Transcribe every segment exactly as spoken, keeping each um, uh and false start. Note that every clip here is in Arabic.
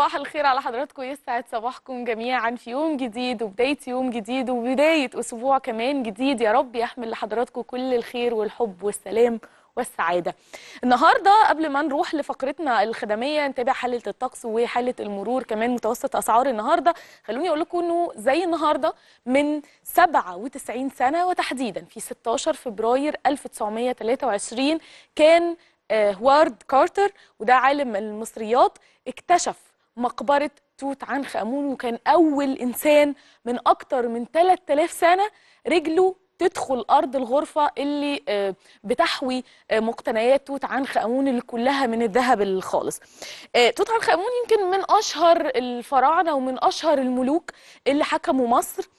صباح الخير على حضراتكم، يسعد صباحكم جميعا في يوم جديد وبداية يوم جديد وبداية أسبوع كمان جديد. يا رب يحمل لحضراتكم كل الخير والحب والسلام والسعادة. النهاردة قبل ما نروح لفقرتنا الخدمية نتابع حالة الطقس وحالة المرور كمان متوسط أسعار النهاردة. خلوني أقول لكم أنه زي النهاردة من سبعة وتسعين سنة وتحديدا في ستة عشر فبراير ألف وتسعمائة وثلاثة وعشرين كان هوارد كارتر، وده عالم المصريات، اكتشف مقبرة توت عنخ آمون، وكان أول إنسان من أكتر من ثلاثة آلاف سنة رجله تدخل أرض الغرفة اللي بتحوي مقتنيات توت عنخ آمون اللي كلها من الذهب الخالص. توت عنخ آمون يمكن من أشهر الفراعنة ومن أشهر الملوك اللي حكموا مصر.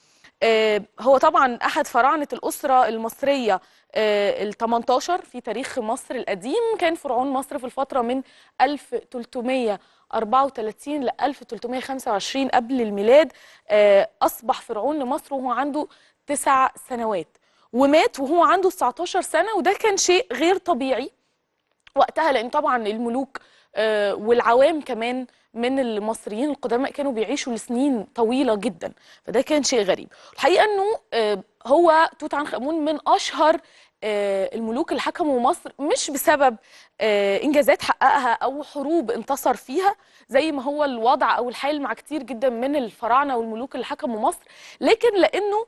هو طبعا أحد فراعنة الأسرة المصرية ال ثمانية عشر في تاريخ مصر القديم. كان فرعون مصر في الفترة من ألف وثلاثمائة وأربعة وثلاثين ل ألف وثلاثمائة وخمسة وعشرين قبل الميلاد. أصبح فرعون لمصر وهو عنده تسع سنوات، ومات وهو عنده تسعة عشر سنة، وده كان شيء غير طبيعي وقتها، لأن طبعا الملوك والعوام كمان من المصريين القدماء كانوا بيعيشوا لسنين طويلة جدا، فده كان شيء غريب. الحقيقة أنه هو توت عنخ آمون من أشهر الملوك اللي حكموا مصر، مش بسبب إنجازات حققها أو حروب انتصر فيها زي ما هو الوضع أو الحال مع كتير جدا من الفراعنة والملوك اللي حكموا مصر، لكن لأنه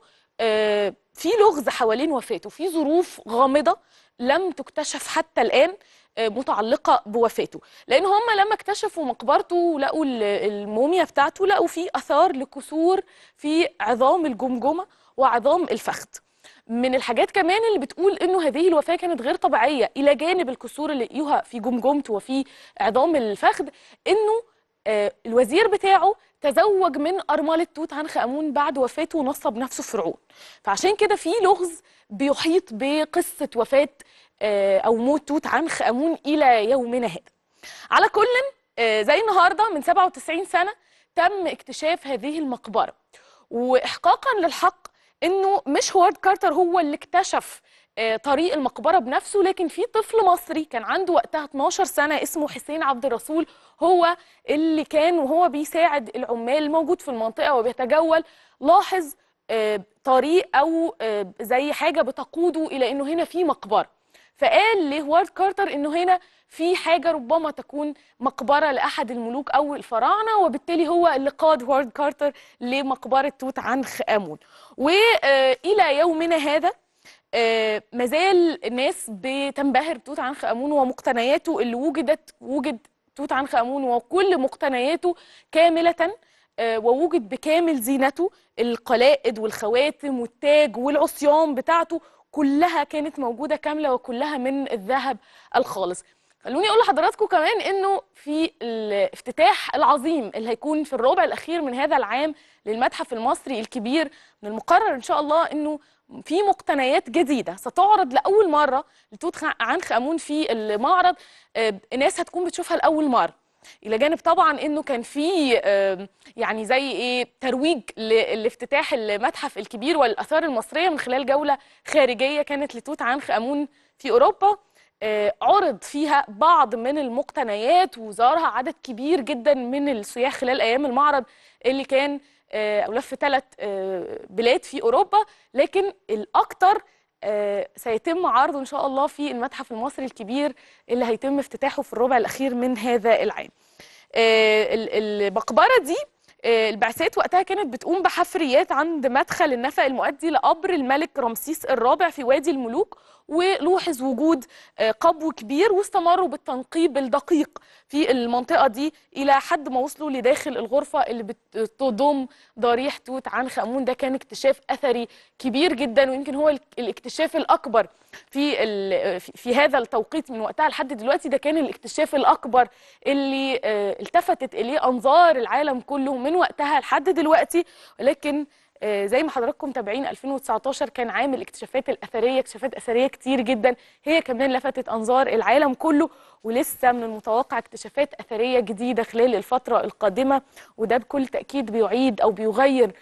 في لغز حوالين وفاته، في ظروف غامضة لم تكتشف حتى الآن متعلقة بوفاته. لأن هم لما اكتشفوا مقبرته ولقوا الموميا بتاعته لقوا فيه أثار لكسور في عظام الجمجمة وعظام الفخذ. من الحاجات كمان اللي بتقول إنه هذه الوفاة كانت غير طبيعية، إلى جانب الكسور اللي لقيوها في جمجمته وفي عظام الفخذ، إنه الوزير بتاعه تزوج من أرملة توت عنخ آمون بعد وفاته ونصب نفسه فرعون. فعشان كده في لغز بيحيط بقصة وفاة أو موت توت عنخ آمون إلى يومنا هذا. على كل زي النهاردة من سبعة وتسعين سنة تم اكتشاف هذه المقبرة، وإحقاقا للحق إنه مش هوارد كارتر هو اللي اكتشف طريق المقبرة بنفسه، لكن في طفل مصري كان عنده وقتها اثناشر سنة اسمه حسين عبد الرسول، هو اللي كان وهو بيساعد العمال الموجود في المنطقة وبيتجول لاحظ طريق أو زي حاجة بتقوده إلى إنه هنا في مقبرة، فقال لهوارد كارتر إنه هنا في حاجة ربما تكون مقبرة لأحد الملوك أو الفراعنة، وبالتالي هو اللي قاد هوارد كارتر لمقبرة توت عنخ آمون. وإلى يومنا هذا مازال الناس بتنبهر بتوت عنخ آمون ومقتنياته اللي وجدت وجد توت عنخ آمون وكل مقتنياته كاملة، ووجد بكامل زينته، القلائد والخواتم والتاج والعصيان بتاعته كلها كانت موجودة كاملة وكلها من الذهب الخالص. خلوني أقول لحضراتكم كمان إنه في الافتتاح العظيم اللي هيكون في الربع الأخير من هذا العام للمتحف المصري الكبير، من المقرر إن شاء الله إنه في مقتنيات جديدة ستعرض لأول مرة لتوت عنخ آمون في المعرض. الناس هتكون بتشوفها لأول مرة، إلى جانب طبعا إنه كان في يعني زي إيه ترويج لافتتاح المتحف الكبير والآثار المصرية من خلال جولة خارجية كانت لتوت عنخ آمون في أوروبا، عرض فيها بعض من المقتنيات وزارها عدد كبير جدا من السياح خلال أيام المعرض اللي كان أو لف ثلاث بلاد في أوروبا، لكن الأكثر سيتم عرضه إن شاء الله في المتحف المصري الكبير اللي هيتم افتتاحه في الربع الأخير من هذا العام. المقبرة دي البعثات وقتها كانت بتقوم بحفريات عند مدخل النفق المؤدي لقبر الملك رمسيس الرابع في وادي الملوك، ولوحظ وجود قبو كبير، واستمروا بالتنقيب الدقيق في المنطقة دي إلى حد ما وصلوا لداخل الغرفة اللي بتضم ضريح توت عنخ آمون. ده كان اكتشاف أثري كبير جدا، ويمكن هو الاكتشاف الأكبر في في هذا التوقيت من وقتها لحد دلوقتي. ده كان الاكتشاف الأكبر اللي التفتت إليه أنظار العالم كله من وقتها لحد دلوقتي. ولكن زي ما حضراتكم متابعين ألفين وتسعة عشر كان عام الاكتشافات الأثرية، اكتشافات أثرية كتير جدا هي كمان لفتت أنظار العالم كله، ولسه من المتوقع اكتشافات أثرية جديدة خلال الفترة القادمة، وده بكل تأكيد بيعيد أو بيغير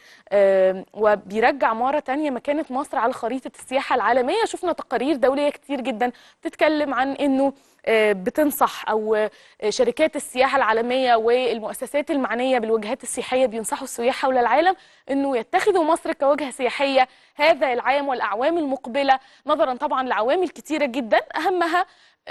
وبيرجع مرة تانية مكانة مصر على خريطة السياحة العالمية. شفنا تقارير دولية كتير جدا بتتكلم عن إنه بتنصح او شركات السياحه العالميه والمؤسسات المعنيه بالوجهات السياحيه بينصحوا السياح حول العالم انه يتخذوا مصر كوجهه سياحيه هذا العام والاعوام المقبله، نظرا طبعا لعوامل كتيره جدا اهمها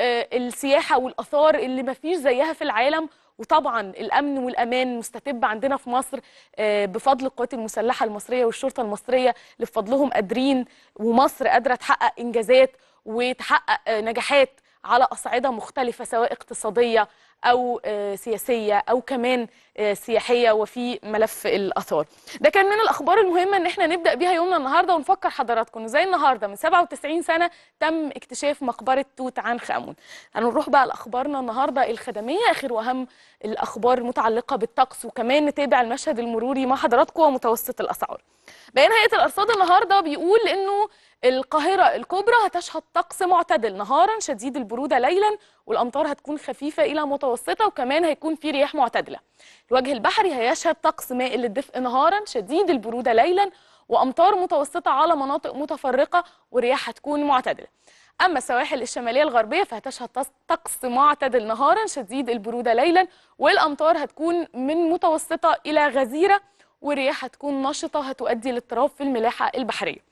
السياحه والاثار اللي ما فيش زيها في العالم، وطبعا الامن والامان مستتب عندنا في مصر بفضل القوات المسلحه المصريه والشرطه المصريه اللي بفضلهم قادرين، ومصر قادره تحقق انجازات وتحقق نجاحات على أصعدة مختلفة سواء اقتصادية أو سياسية أو كمان سياحية وفي ملف الآثار. ده كان من الأخبار المهمة إن احنا نبدأ بيها يومنا النهاردة، ونفكر حضراتكم زي النهاردة من سبعة وتسعين سنة تم اكتشاف مقبرة توت عنخ آمون. هنروح بقى لأخبارنا النهاردة الخدمية، آخر وأهم الأخبار المتعلقة بالطقس، وكمان نتابع المشهد المروري مع حضراتكم ومتوسط الأسعار. بيان هيئة الأرصاد النهاردة بيقول إنه القاهرة الكبرى هتشهد طقس معتدل نهارا شديد البرودة ليلا، والأمطار هتكون خفيفة إلى متوسطة، وكمان هيكون في رياح معتدلة. الوجه البحري هيشهد طقس مائل للدفء نهارا شديد البرودة ليلا، وأمطار متوسطة على مناطق متفرقة، ورياح هتكون معتدلة. أما السواحل الشمالية الغربية فهتشهد طقس معتدل نهارا شديد البرودة ليلا، والأمطار هتكون من متوسطة إلى غزيرة، والرياح هتكون نشطة هتؤدي لاضطراب في الملاحة البحرية.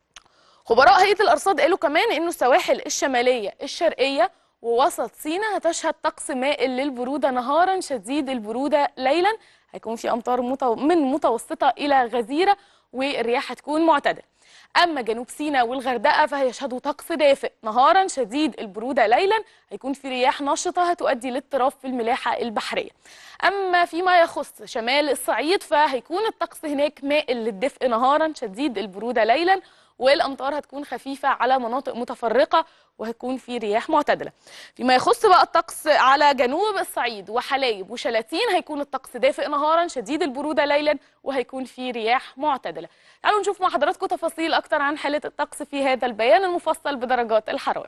خبراء هيئة الأرصاد قالوا كمان إنه السواحل الشمالية الشرقية ووسط سيناء هتشهد طقس مائل للبرودة نهارا شديد البرودة ليلا، هيكون في أمطار من متوسطة إلى غزيرة، والرياح هتكون معتدلة. أما جنوب سيناء والغردقة فهيشهدوا طقس دافئ نهارا شديد البرودة ليلا، هيكون في رياح نشطة هتؤدي لاضطراب في الملاحة البحرية. أما فيما يخص شمال الصعيد فهيكون الطقس هناك مائل للدفء نهارا شديد البرودة ليلا، والأمطار هتكون خفيفة على مناطق متفرقة، وهتكون في رياح معتدلة. فيما يخص بقى الطقس على جنوب الصعيد وحلايب وشلاتين هيكون الطقس دافئ نهارا شديد البرودة ليلا، وهيكون في رياح معتدلة. تعالوا نشوف مع حضراتكم تفاصيل أكتر عن حالة الطقس في هذا البيان المفصل بدرجات الحرارة.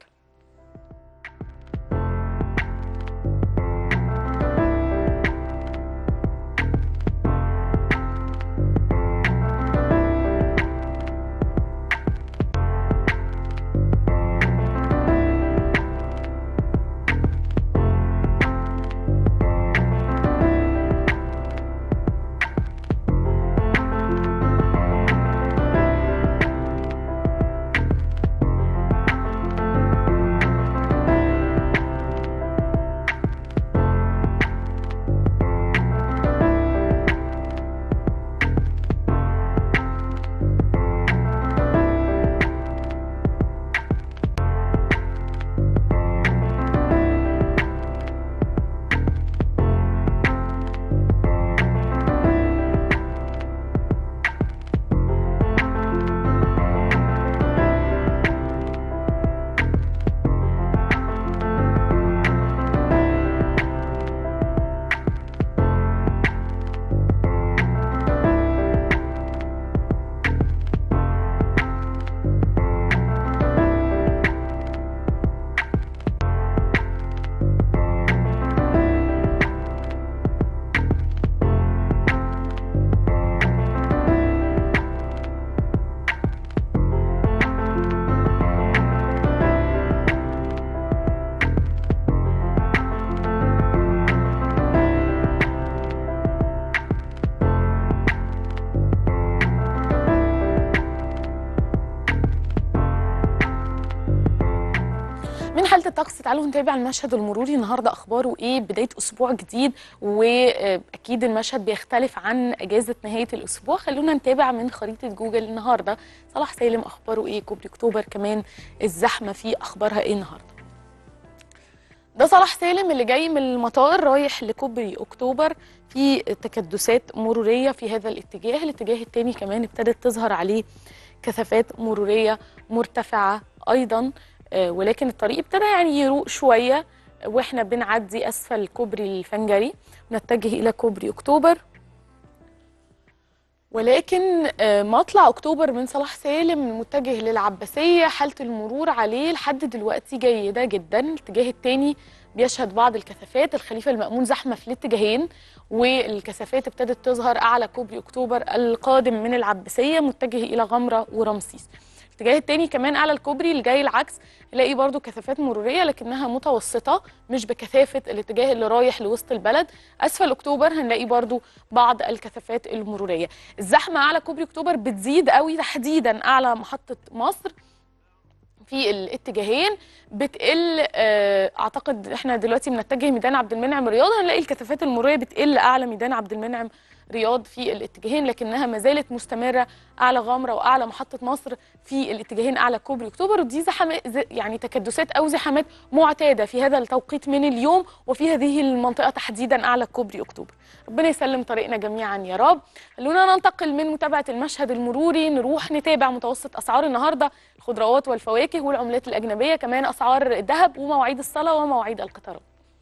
من حالة الطقس تعالوا نتابع المشهد المروري النهارده اخباره ايه. بداية اسبوع جديد واكيد المشهد بيختلف عن اجازة نهاية الاسبوع. خلونا نتابع من خريطة جوجل النهارده صلاح سالم اخباره ايه، كوبري اكتوبر كمان الزحمة فيه اخبارها ايه النهارده. ده صلاح سالم اللي جاي من المطار رايح لكوبري اكتوبر، في تكدسات مرورية في هذا الاتجاه. الاتجاه الثاني كمان ابتدت تظهر عليه كثافات مرورية مرتفعة ايضا، ولكن الطريق ابتدى يعني يروق شويه واحنا بنعدي اسفل كوبري الفنجري نتجه الى كوبري اكتوبر. ولكن مطلع اكتوبر من صلاح سالم متجه للعباسيه حاله المرور عليه لحد دلوقتي جيده جدا. الاتجاه الثاني بيشهد بعض الكثافات، الخليفه المأمون زحمه في الاتجاهين، والكثافات ابتدت تظهر اعلى كوبري اكتوبر القادم من العباسيه متجه الى غمره ورمسيس. الاتجاه التاني كمان اعلى الكوبري اللي جاي العكس نلاقي برضو كثافات مروريه لكنها متوسطه مش بكثافه الاتجاه اللي رايح لوسط البلد. اسفل اكتوبر هنلاقي برضو بعض الكثافات المروريه. الزحمه اعلى كوبري اكتوبر بتزيد قوي تحديدا اعلى محطه مصر في الاتجاهين بتقل. اعتقد احنا دلوقتي بنتجه ميدان عبد المنعم رياض هنلاقي الكثافات المروريه بتقل اعلى ميدان عبد المنعم رياض في الاتجاهين لكنها ما زالت مستمره اعلى غمره واعلى محطه مصر في الاتجاهين اعلى كوبري اكتوبر. ودي زحمات يعني تكدسات او زحامات معتاده في هذا التوقيت من اليوم وفي هذه المنطقه تحديدا اعلى كوبري اكتوبر. ربنا يسلم طريقنا جميعا يا رب. خلونا ننتقل من متابعه المشهد المروري نروح نتابع متوسط اسعار النهارده الخضروات والفواكه والعملات الاجنبيه كمان اسعار الذهب ومواعيد الصلاه ومواعيد القطارات.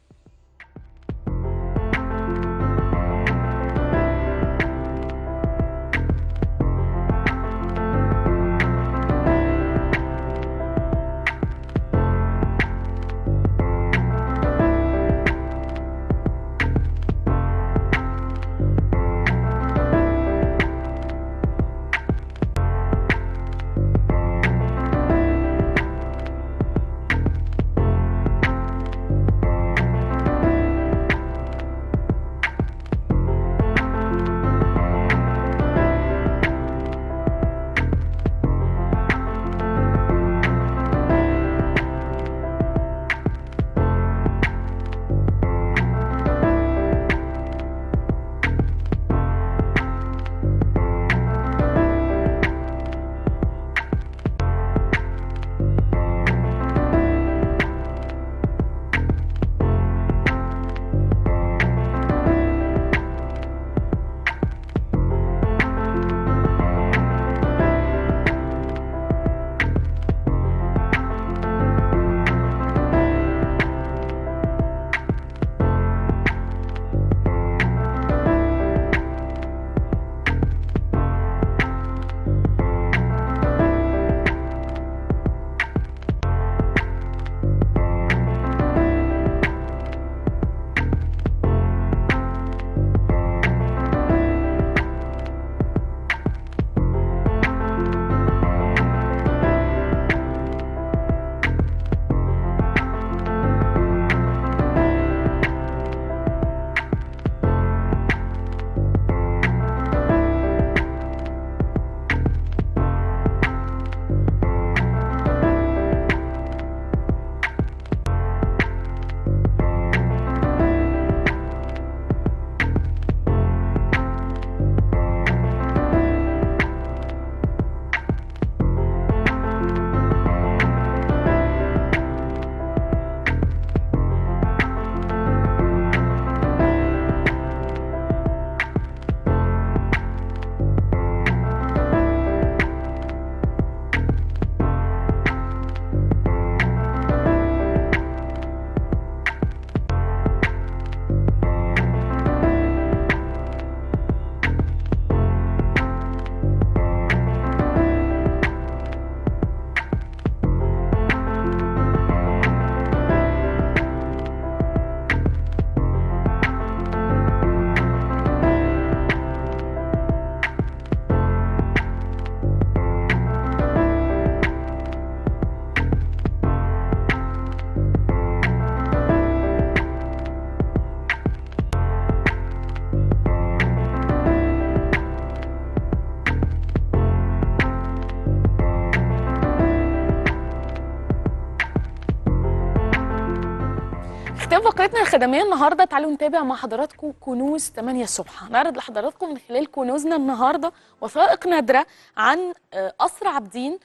ختام فقرتنا الخدميه النهارده تعالوا نتابع مع حضراتكم كنوز تمانية الصبح. هنعرض لحضراتكم من خلال كنوزنا النهارده وثائق نادره عن قصر عابدين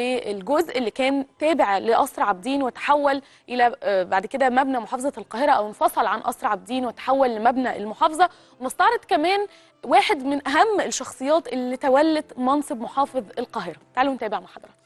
والجزء اللي كان تابع لقصر عابدين وتحول الى بعد كده مبنى محافظه القاهره او انفصل عن قصر عابدين وتحول لمبنى المحافظه. ونستعرض كمان واحد من اهم الشخصيات اللي تولت منصب محافظ القاهره. تعالوا نتابع مع حضراتكم.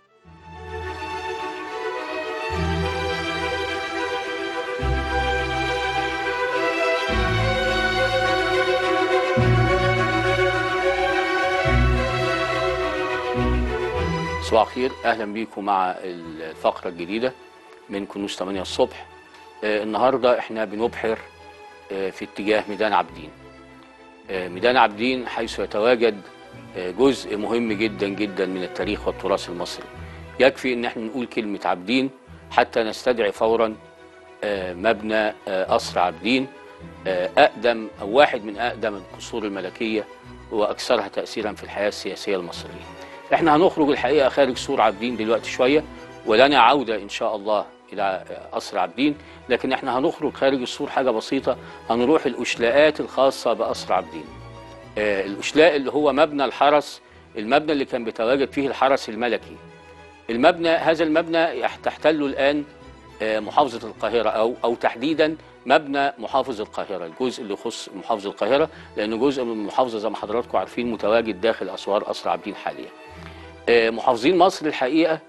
صباح الخير، اهلا بيكم مع الفقره الجديده من كنوز تمانية الصبح. آه النهارده احنا بنبحر آه في اتجاه ميدان عابدين. آه ميدان عابدين حيث يتواجد جزء مهم جدا جدا من التاريخ والتراث المصري. يكفي ان احنا نقول كلمة عابدين حتى نستدعي فورا مبنى قصر عابدين، أقدم أو واحد من أقدم القصور الملكية وأكثرها تأثيرا في الحياة السياسية المصرية. احنا هنخرج الحقيقة خارج سور عابدين دلوقتي شوية، ولنا عودة إن شاء الله إلى قصر عابدين، لكن احنا هنخرج خارج السور حاجة بسيطة، هنروح الأشلاءات الخاصة بقصر عابدين. آه الأشلاء اللي هو مبنى الحرس، المبنى اللي كان بيتواجد فيه الحرس الملكي. المبنى هذا المبنى تحتله الآن آه محافظة القاهرة، أو أو تحديدا مبنى محافظ القاهرة، الجزء اللي يخص محافظة القاهرة، لأنه جزء من المحافظة زي ما حضراتكم عارفين متواجد داخل أسوار قصر عابدين حاليا. آه محافظين مصر الحقيقة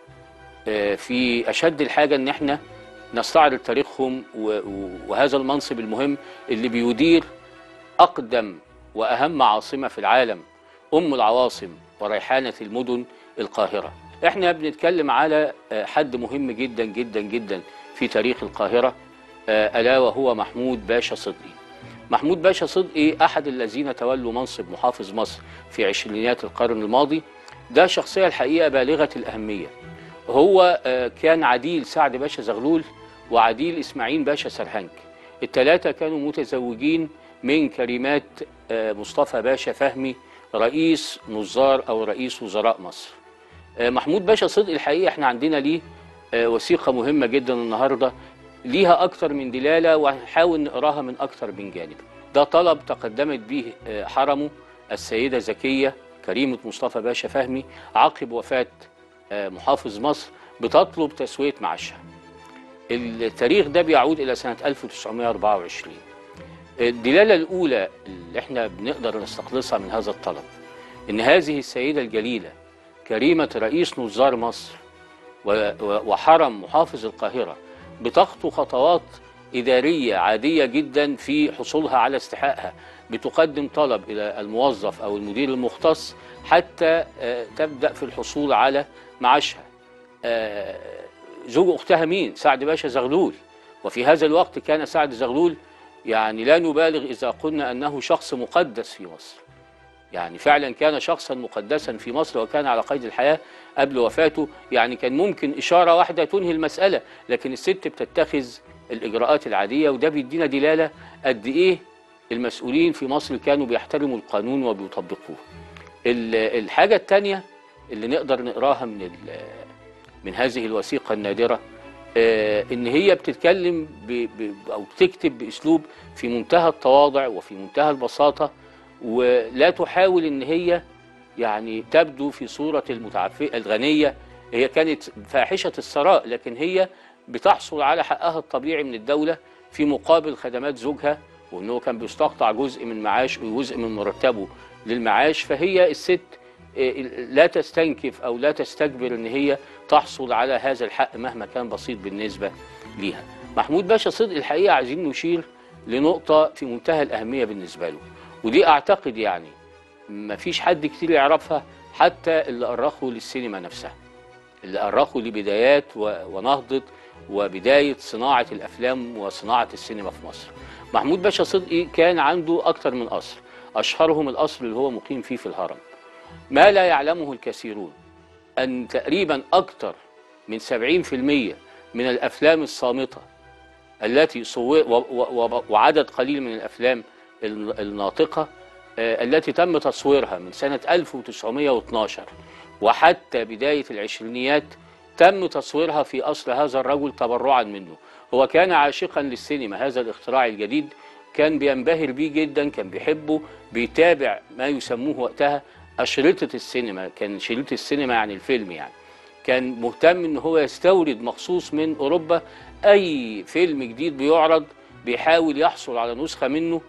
في أشد الحاجة إن احنا نستعرض تاريخهم وهذا المنصب المهم اللي بيدير أقدم وأهم عاصمة في العالم، أم العواصم وريحانة المدن، القاهرة. احنا بنتكلم على حد مهم جدا جدا جدا في تاريخ القاهرة، ألا وهو محمود باشا صدقي. محمود باشا صدقي أحد الذين تولوا منصب محافظ مصر في عشرينيات القرن الماضي. ده شخصية الحقيقة بالغة الأهمية. هو كان عديل سعد باشا زغلول وعديل إسماعيل باشا سرهنك، الثلاثة كانوا متزوجين من كريمات مصطفى باشا فهمي رئيس نظار أو رئيس وزراء مصر. محمود باشا صدقي الحقيقة احنا عندنا ليه وثيقة مهمة جدا النهاردة، ليها أكتر من دلالة وهنحاول نقراها من أكتر من جانب. ده طلب تقدمت به حرمه السيدة زكية كريمة مصطفى باشا فهمي عقب وفاة محافظ مصر، بتطلب تسوية معاشها. التاريخ ده بيعود إلى سنة ألف وتسعمائة وأربعة وعشرين. الدلالة الأولى اللي احنا بنقدر نستخلصها من هذا الطلب إن هذه السيدة الجليلة كريمة رئيس نظار مصر وحرم محافظ القاهرة بتخطو خطوات إدارية عادية جدا في حصولها على استحقاقها، بتقدم طلب إلى الموظف أو المدير المختص حتى تبدأ في الحصول على معاشها. زوج أختها مين؟ سعد باشا زغلول. وفي هذا الوقت كان سعد زغلول يعني لا نبالغ إذا قلنا أنه شخص مقدس في مصر، يعني فعلا كان شخصا مقدسا في مصر وكان على قيد الحياة قبل وفاته. يعني كان ممكن إشارة واحدة تنهي المسألة، لكن الست بتتخذ الإجراءات العادية، وده بيدينا دلالة قد إيه المسؤولين في مصر كانوا بيحترموا القانون وبيطبقوه. الحاجة الثانية اللي نقدر نقراها من من هذه الوثيقة النادرة آه إن هي بتتكلم ب ب أو بتكتب بأسلوب في منتهى التواضع وفي منتهى البساطة، ولا تحاول إن هي يعني تبدو في صورة المتعفئة الغنية. هي كانت فاحشة الثراء، لكن هي بتحصل على حقها الطبيعي من الدولة في مقابل خدمات زوجها، وإنه كان بيستقطع جزء من معاش وجزء من مرتبه للمعاش. فهي الست لا تستنكف أو لا تستكبر إن هي تحصل على هذا الحق مهما كان بسيط بالنسبة ليها. محمود باشا صدقي الحقيقة عايزين نشير لنقطة في منتهى الأهمية بالنسبة له، ودي أعتقد يعني ما فيش حد كتير يعرفها، حتى اللي أرخوا للسينما نفسها، اللي أرخوا لبدايات ونهضة وبداية صناعة الأفلام وصناعة السينما في مصر. محمود باشا صدقي كان عنده أكتر من قصر، أشهرهم القصر اللي هو مقيم فيه في الهرم. ما لا يعلمه الكثيرون أن تقريبا أكثر من سبعين بالمئة من الأفلام الصامتة التي صور وعدد قليل من الأفلام الناطقة التي تم تصويرها من سنة ألف وتسعمائة واثني عشر وحتى بداية العشرينيات تم تصويرها في قصر هذا الرجل تبرعا منه. هو كان عاشقا للسينما، هذا الاختراع الجديد كان بينبهر بيه جدا، كان بيحبه، بيتابع ما يسموه وقتها أشرطة السينما. كان شريط السينما يعني الفيلم، يعني كان مهتم ان هو يستورد مخصوص من أوروبا أي فيلم جديد بيعرض بيحاول يحصل على نسخة منه.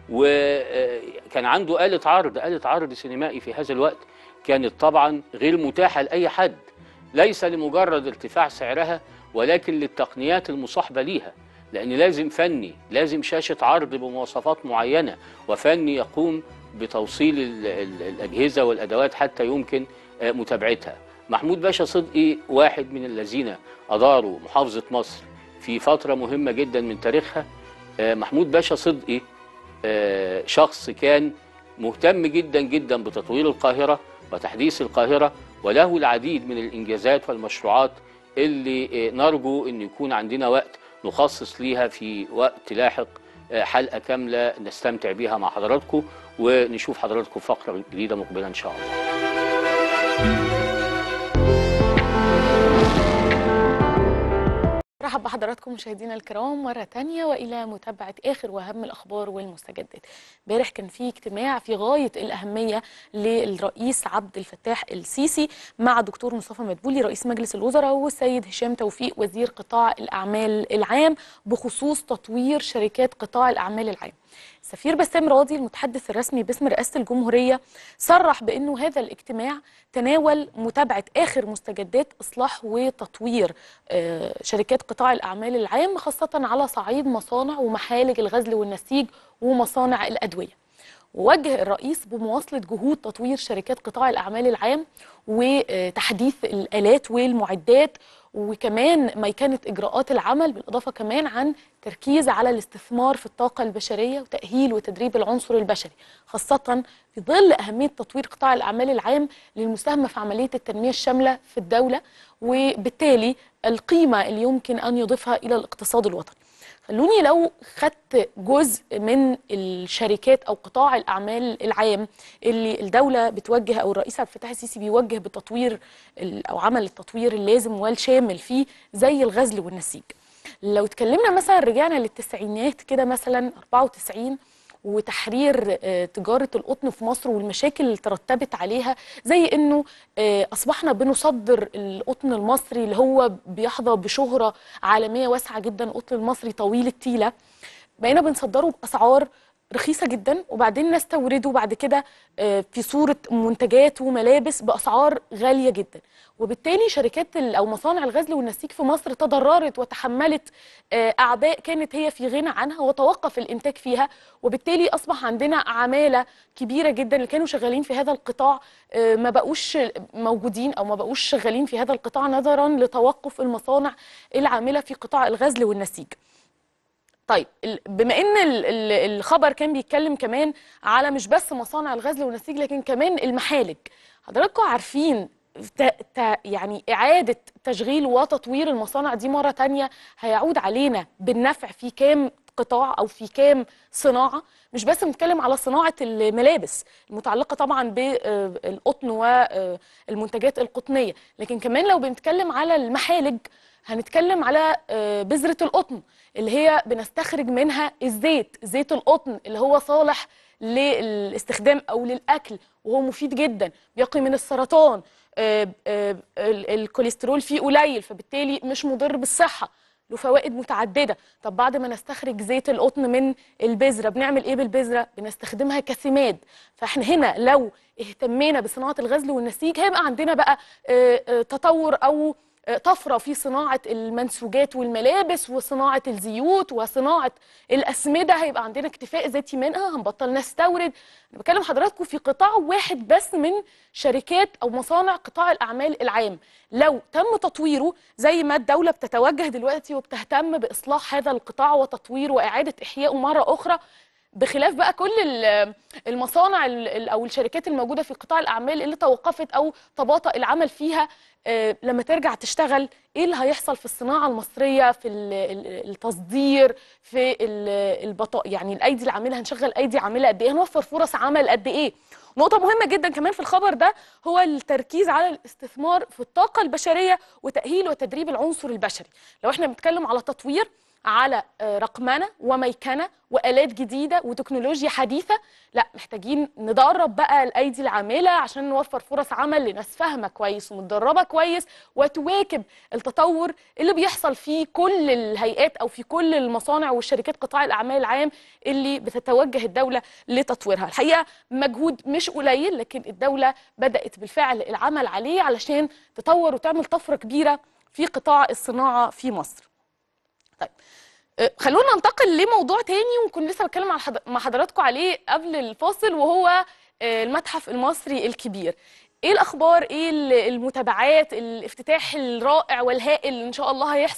وكان عنده آلة عرض آلة عرض سينمائي في هذا الوقت كانت طبعا غير متاحة لأي حد، ليس لمجرد ارتفاع سعرها ولكن للتقنيات المصاحبة ليها، لأن لازم فني، لازم شاشة عرض بمواصفات معينة، وفني يقوم بتوصيل الأجهزة والأدوات حتى يمكن متابعتها. محمود باشا صدقي واحد من الذين أداروا محافظة مصر في فترة مهمة جدا من تاريخها. محمود باشا صدقي شخص كان مهتم جدا جدا بتطوير القاهرة وتحديث القاهرة، وله العديد من الإنجازات والمشروعات اللي نرجو أن يكون عندنا وقت نخصص ليها في وقت لاحق، حلقة كاملة نستمتع بيها مع حضراتكم، ونشوف حضراتكم فقرة جديدة مقبلة إن شاء الله. مرحبا بحضراتكم مشاهدينا الكرام مرة تانية وإلى متابعة آخر وأهم الأخبار والمستجدات. امبارح كان في اجتماع في غاية الأهمية للرئيس عبد الفتاح السيسي مع دكتور مصطفى مدبولي رئيس مجلس الوزراء والسيد هشام توفيق وزير قطاع الأعمال العام بخصوص تطوير شركات قطاع الأعمال العام. السفير بسام راضي المتحدث الرسمي باسم رئاسة الجمهورية صرح بأنه هذا الاجتماع تناول متابعة آخر مستجدات إصلاح وتطوير شركات قطاع الأعمال العام، خاصة على صعيد مصانع ومحالج الغزل والنسيج ومصانع الأدوية. ووجه الرئيس بمواصلة جهود تطوير شركات قطاع الأعمال العام وتحديث الآلات والمعدات وكمان ميكنة إجراءات العمل، بالإضافة كمان عن تركيز على الاستثمار في الطاقة البشرية وتأهيل وتدريب العنصر البشري، خاصة في ظل أهمية تطوير قطاع الأعمال العام للمساهمة في عملية التنمية الشاملة في الدولة، وبالتالي القيمة اللي يمكن أن يضيفها إلى الاقتصاد الوطني. خلوني لو خدت جزء من الشركات أو قطاع الأعمال العام اللي الدولة بتوجه أو الرئيس عبد الفتاح السيسي بيوجه بتطوير أو عمل التطوير اللازم والشامل فيه زي الغزل والنسيج. لو اتكلمنا مثلا رجعنا للتسعينات كده مثلا أربعة وتسعين وتحرير تجارة القطن في مصر والمشاكل اللي ترتبت عليها، زي انه اصبحنا بنصدر القطن المصري اللي هو بيحظى بشهرة عالمية واسعة جدا، القطن المصري طويل التيلة، بقينا بنصدره بأسعار رخيصة جدا وبعدين نستورده بعد كده في صورة منتجات وملابس بأسعار غالية جدا، وبالتالي شركات أو مصانع الغزل والنسيج في مصر تضررت وتحملت أعباء كانت هي في غنى عنها وتوقف الإنتاج فيها، وبالتالي أصبح عندنا عمالة كبيرة جدا اللي كانوا شغالين في هذا القطاع ما بقوش موجودين أو ما بقوش شغالين في هذا القطاع نظرا لتوقف المصانع العاملة في قطاع الغزل والنسيج. طيب بما ان الخبر كان بيتكلم كمان على مش بس مصانع الغزل والنسيج لكن كمان المحالج، حضراتكم عارفين يعني إعادة تشغيل وتطوير المصانع دي مرة تانية هيعود علينا بالنفع في كام قطاع أو في كام صناعة؟ مش بس بنتكلم على صناعة الملابس المتعلقة طبعا بالقطن والمنتجات القطنية، لكن كمان لو بنتكلم على المحالج هنتكلم على بذرة القطن اللي هي بنستخرج منها الزيت، زيت القطن اللي هو صالح للاستخدام أو للأكل وهو مفيد جدا، بيقي من السرطان، الكوليسترول فيه قليل فبالتالي مش مضر بالصحة، له فوائد متعددة. طب بعد ما نستخرج زيت القطن من البذرة بنعمل ايه بالبذرة؟ بنستخدمها كسماد. فاحنا هنا لو اهتمينا بصناعة الغزل والنسيج هيبقى عندنا بقى تطور أو طفرة في صناعة المنسوجات والملابس وصناعة الزيوت وصناعة الأسمدة، هيبقى عندنا اكتفاء ذاتي منها، هنبطل نستورد. أنا بكلم حضراتكم في قطاع واحد بس من شركات أو مصانع قطاع الأعمال العام، لو تم تطويره زي ما الدولة بتتوجه دلوقتي وبتهتم بإصلاح هذا القطاع وتطويره وإعادة إحيائه مرة أخرى، بخلاف بقى كل المصانع أو الشركات الموجودة في قطاع الأعمال اللي توقفت أو تباطأ العمل فيها، لما ترجع تشتغل ايه اللي هيحصل في الصناعة المصرية، في التصدير، في البطاء، يعني الايدي العاملة هنشغل ايدي عاملة قد ايه، هنوفر فرص عمل قد ايه. نقطة مهمة جدا كمان في الخبر ده هو التركيز على الاستثمار في الطاقة البشرية وتأهيل وتدريب العنصر البشري. لو احنا بنتكلم على تطوير، على رقمنة وميكنة وآلات جديدة وتكنولوجيا حديثة، لا محتاجين ندرب بقى الأيدي العاملة عشان نوفر فرص عمل لناس فاهمة كويس ومتدربة كويس وتواكب التطور اللي بيحصل في كل الهيئات أو في كل المصانع والشركات قطاع الأعمال العام اللي بتتوجه الدولة لتطويرها. الحقيقة مجهود مش قليل لكن الدولة بدأت بالفعل العمل عليه علشان تطور وتعمل طفرة كبيرة في قطاع الصناعة في مصر. طيب خلونا ننتقل لموضوع تاني وكنت لسه بتكلم مع حضراتكم عليه قبل الفاصل، وهو المتحف المصري الكبير. ايه الاخبار، ايه المتابعات، الافتتاح الرائع والهائل اللي ان شاء الله هيحصل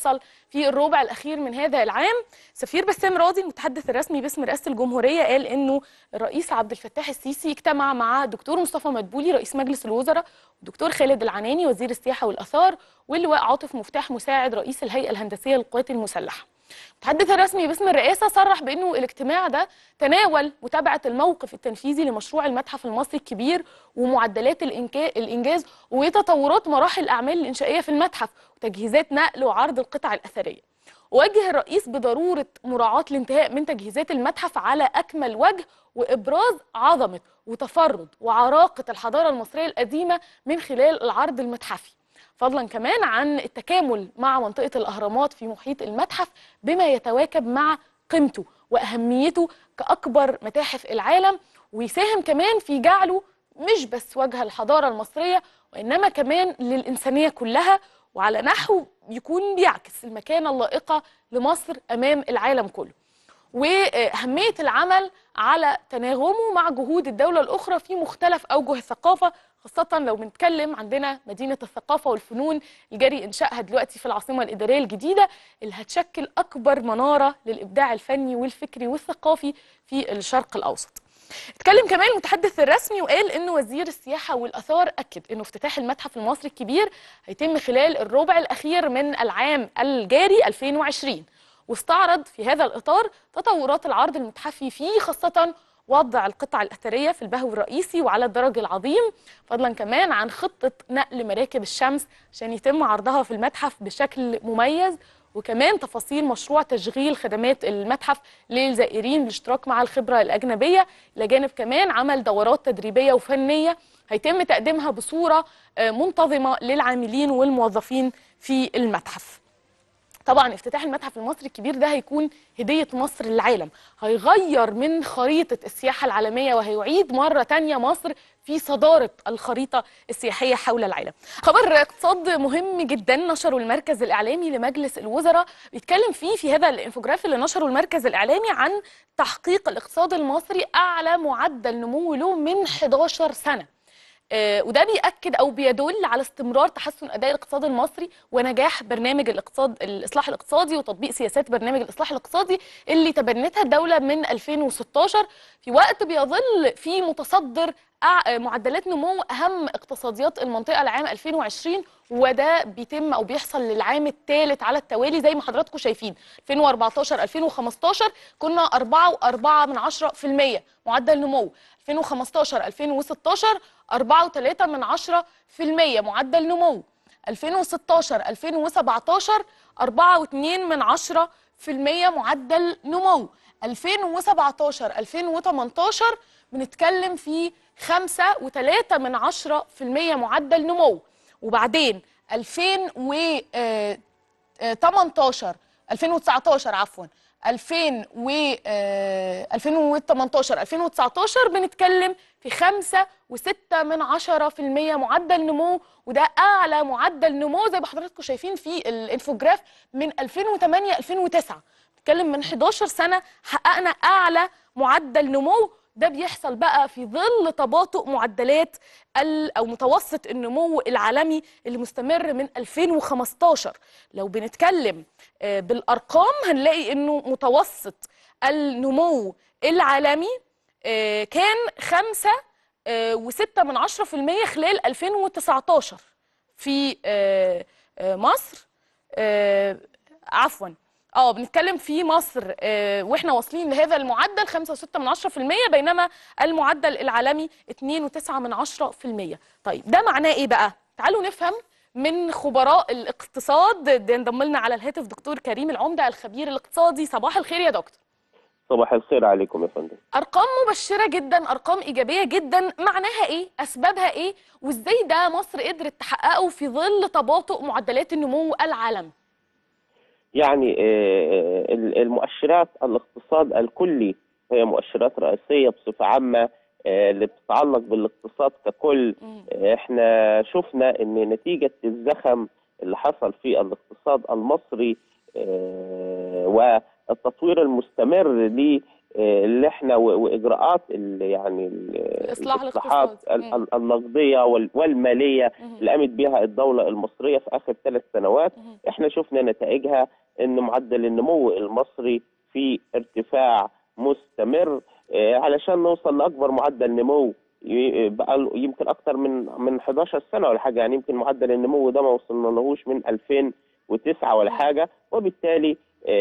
في الربع الأخير من هذا العام. سفير بسام راضي المتحدث الرسمي باسم رئاسة الجمهورية قال إنه الرئيس عبد الفتاح السيسي اجتمع مع الدكتور مصطفى مدبولي رئيس مجلس الوزراء، والدكتور خالد العناني وزير السياحة والآثار، واللواء عاطف مفتاح مساعد رئيس الهيئة الهندسية للقوات المسلحة. المتحدث الرسمي باسم الرئاسة صرح بأنه الاجتماع ده تناول متابعة الموقف التنفيذي لمشروع المتحف المصري الكبير ومعدلات الإنجاز وتطورات مراحل الأعمال الإنشائية في المتحف وتجهيزات نقل وعرض القطع الأثرية. وجه الرئيس بضرورة مراعاة الانتهاء من تجهيزات المتحف على أكمل وجه وإبراز عظمة وتفرد وعراقة الحضارة المصرية القديمة من خلال العرض المتحفي، فضلا كمان عن التكامل مع منطقة الأهرامات في محيط المتحف بما يتواكب مع قيمته وأهميته كأكبر متاحف العالم، ويساهم كمان في جعله مش بس وجه الحضارة المصرية وإنما كمان للإنسانية كلها، وعلى نحو يكون بيعكس المكانة اللائقة لمصر أمام العالم كله، وأهمية العمل على تناغمه مع جهود الدولة الأخرى في مختلف أوجه الثقافة، خاصة لو بنتكلم عندنا مدينة الثقافة والفنون الجاري إنشائها دلوقتي في العاصمة الإدارية الجديدة اللي هتشكل أكبر منارة للإبداع الفني والفكري والثقافي في الشرق الأوسط. اتكلم كمان المتحدث الرسمي وقال إنه وزير السياحة والآثار أكد إنه افتتاح المتحف المصري الكبير هيتم خلال الربع الأخير من العام الجاري ألفين وعشرين، واستعرض في هذا الإطار تطورات العرض المتحفي فيه، خاصة وضع القطع الأثرية في البهو الرئيسي وعلى الدرج العظيم، فضلا كمان عن خطة نقل مراكب الشمس عشان يتم عرضها في المتحف بشكل مميز، وكمان تفاصيل مشروع تشغيل خدمات المتحف للزائرين بالاشتراك مع الخبرة الأجنبية، إلى جانب كمان عمل دورات تدريبية وفنية هيتم تقديمها بصورة منتظمة للعاملين والموظفين في المتحف. طبعا افتتاح المتحف المصري الكبير ده هيكون هدية مصر للعالم، هيغير من خريطة السياحة العالمية وهيعيد مرة تانية مصر في صدارة الخريطة السياحية حول العالم. خبر اقتصاد مهم جدا نشره المركز الإعلامي لمجلس الوزراء، بيتكلم فيه في هذا الانفوجراف اللي نشره المركز الإعلامي عن تحقيق الاقتصاد المصري أعلى معدل نمو له من حداشر سنة. آه وده بيأكد أو بيدل على استمرار تحسن أداء الاقتصاد المصري ونجاح برنامج الاقتصاد الإصلاح الاقتصادي وتطبيق سياسات برنامج الإصلاح الاقتصادي اللي تبنتها الدولة من ألفين وستاشر، في وقت بيظل في متصدر معدلات نمو أهم اقتصاديات المنطقة لعام ألفين وعشرين، وده بيتم أو بيحصل للعام الثالث على التوالي زي ما حضراتكم شايفين. ألفين وأربعتاشر ألفين وخمستاشر كنا أربعة وأربعة من عشرة في المية معدل نمو، ألفين وخمستاشر ألفين وستاشر أربعة وثلاثة من عشرة في المية معدل نمو، ألفين وستاشر ألفين وسبعتاشر أربعة واثنين من عشرة في المية معدل نمو، ألفين وسبعتاشر ألفين وتمنتاشر بنتكلم في خمسة وثلاثة من عشرة في المية معدل نمو، وبعدين ألفين وتمنتاشر ألفين وتسعتاشر عفوا ألفين و ألفين وتمنتاشر ألفين وتسعتاشر بنتكلم في خمسة وستة من عشرة في المية معدل نمو، وده أعلى معدل نمو زي ما حضراتكم شايفين في الانفوجراف من ألفين وثمانية ألفين وتسعة، بنتكلم من حداشر سنة حققنا أعلى معدل نمو. ده بيحصل بقى في ظل تباطؤ معدلات أو متوسط النمو العالمي اللي مستمر من ألفين وخمستاشر. لو بنتكلم بالأرقام هنلاقي إنه متوسط النمو العالمي كان خمسة وستة من عشرة في المية خلال ألفين وتسعتاشر في مصر، عفوا اه بنتكلم في مصر آه واحنا واصلين لهذا المعدل خمسة وستة من عشرة في المية، بينما المعدل العالمي اتنين وتسعة من عشرة في المية. طيب ده معناه ايه بقى؟ تعالوا نفهم من خبراء الاقتصاد. ده انضم لنا على الهاتف دكتور كريم العمدة الخبير الاقتصادي. صباح الخير يا دكتور. صباح الخير عليكم يا فندم. ارقام مبشره جدا، ارقام ايجابيه جدا، معناها ايه؟ اسبابها ايه؟ وازاي ده مصر قدرت تحققه في ظل تباطؤ معدلات النمو العالمي؟ يعني المؤشرات الاقتصاد الكلي هي مؤشرات رئيسيه بصفه عامه اللي بتتعلق بالاقتصاد ككل. احنا شفنا ان نتيجه الزخم اللي حصل في الاقتصاد المصري والتطوير المستمر اللي احنا واجراءات يعني الاصلاح الاصلاحات الاقتصادي النقديه والماليه اللي قامت بها الدوله المصريه في اخر ثلاث سنوات، احنا شفنا نتائجها ان معدل النمو المصري في ارتفاع مستمر، علشان نوصل لاكبر معدل نمو بقى يمكن اكثر من من حداشر سنه ولا حاجه. يعني يمكن معدل النمو ده ما وصلنا لهوش من ألفين وتسعة ولا حاجه. وبالتالي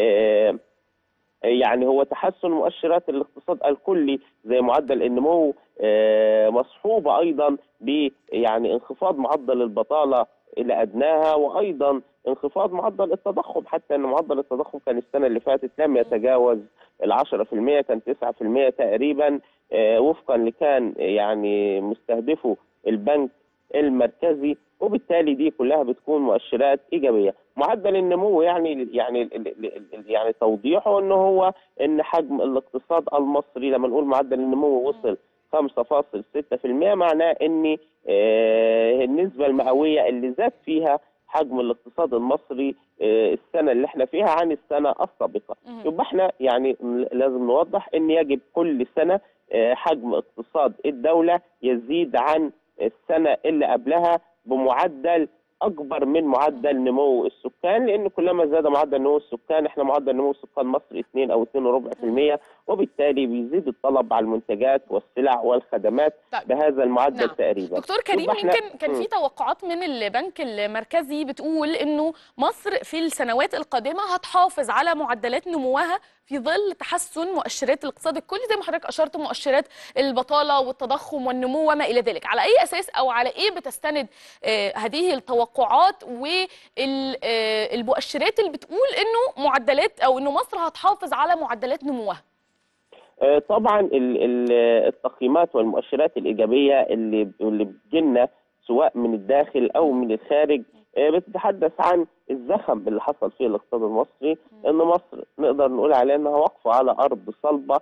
يعني هو تحسن مؤشرات الاقتصاد الكلي زي معدل النمو مصحوبه ايضا ب يعني انخفاض معدل البطاله الى ادناها، وايضا انخفاض معدل التضخم، حتى ان معدل التضخم كان السنه اللي فاتت لم يتجاوز ال عشرة في المئة، كان تسعة في المئة تقريبا وفقا لكان يعني مستهدفه البنك المركزي. وبالتالي دي كلها بتكون مؤشرات ايجابيه. معدل النمو يعني يعني يعني توضيحه ان هو ان حجم الاقتصاد المصري لما نقول معدل النمو وصل خمسة فاصلة ستة في المئة، معناه ان النسبه المئويه اللي زاد فيها حجم الاقتصاد المصري السنه اللي احنا فيها عن السنه السابقه. يبقى احنا يعني لازم نوضح ان يجب كل سنه حجم اقتصاد الدوله يزيد عن السنه اللي قبلها بمعدل اكبر من معدل نمو السكان، لان كلما زاد معدل نمو السكان احنا معدل نمو سكان مصر اثنين او اثنين وربع في المئة، وبالتالي بيزيد الطلب على المنتجات والسلع والخدمات طيب. بهذا المعدل نعم. تقريبا. دكتور كريم، يمكن كان في توقعات من البنك المركزي بتقول انه مصر في السنوات القادمه هتحافظ على معدلات نموها في ظل تحسن مؤشرات الاقتصاد الكلي زي ما حضرتك اشرت، مؤشرات البطاله والتضخم والنمو وما الى ذلك. على اي اساس او على ايه بتستند آه هذه التوقعات والمؤشرات اللي بتقول انه معدلات او انه مصر هتحافظ على معدلات نموها؟ آه طبعا التقييمات والمؤشرات الايجابيه اللي اللي بتجيلنا سواء من الداخل او من الخارج بتتحدث عن الزخم اللي حصل فيه الاقتصاد المصري، ان مصر نقدر نقول عليها انها واقفه على ارض صلبه.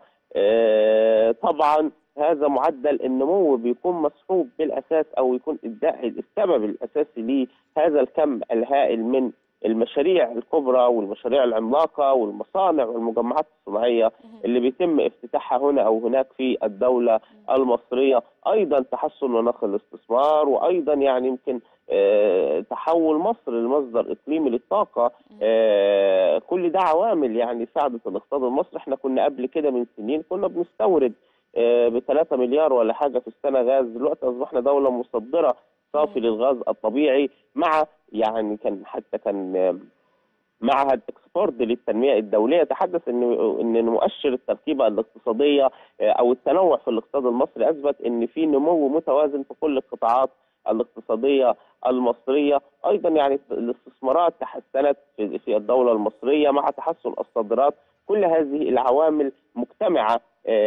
طبعا هذا معدل النمو بيكون مصحوب بالاساس او يكون السبب الاساسي لهذا الكم الهائل من المشاريع الكبرى والمشاريع العملاقه والمصانع والمجمعات الصناعيه اللي بيتم افتتاحها هنا او هناك في الدوله المصريه. ايضا تحسن مناخ الاستثمار، وايضا يعني يمكن آه تحول مصر لمصدر اقليمي للطاقه. آه كل ده عوامل يعني ساعدت الاقتصاد المصري. احنا كنا قبل كده من سنين كنا بنستورد آه ب ثلاثة مليار ولا حاجه في السنه غاز، دلوقتي اصبحنا دوله مصدره صافي للغاز الطبيعي، مع يعني كان حتى كان معهد اكسفورد للتنميه الدوليه تحدث ان ان مؤشر التركيبه الاقتصاديه او التنوع في الاقتصاد المصري اثبت ان في نمو متوازن في كل القطاعات الاقتصاديه المصريه. ايضا يعني الاستثمارات تحسنت في الدوله المصريه مع تحسن الصادرات. كل هذه العوامل مجتمعه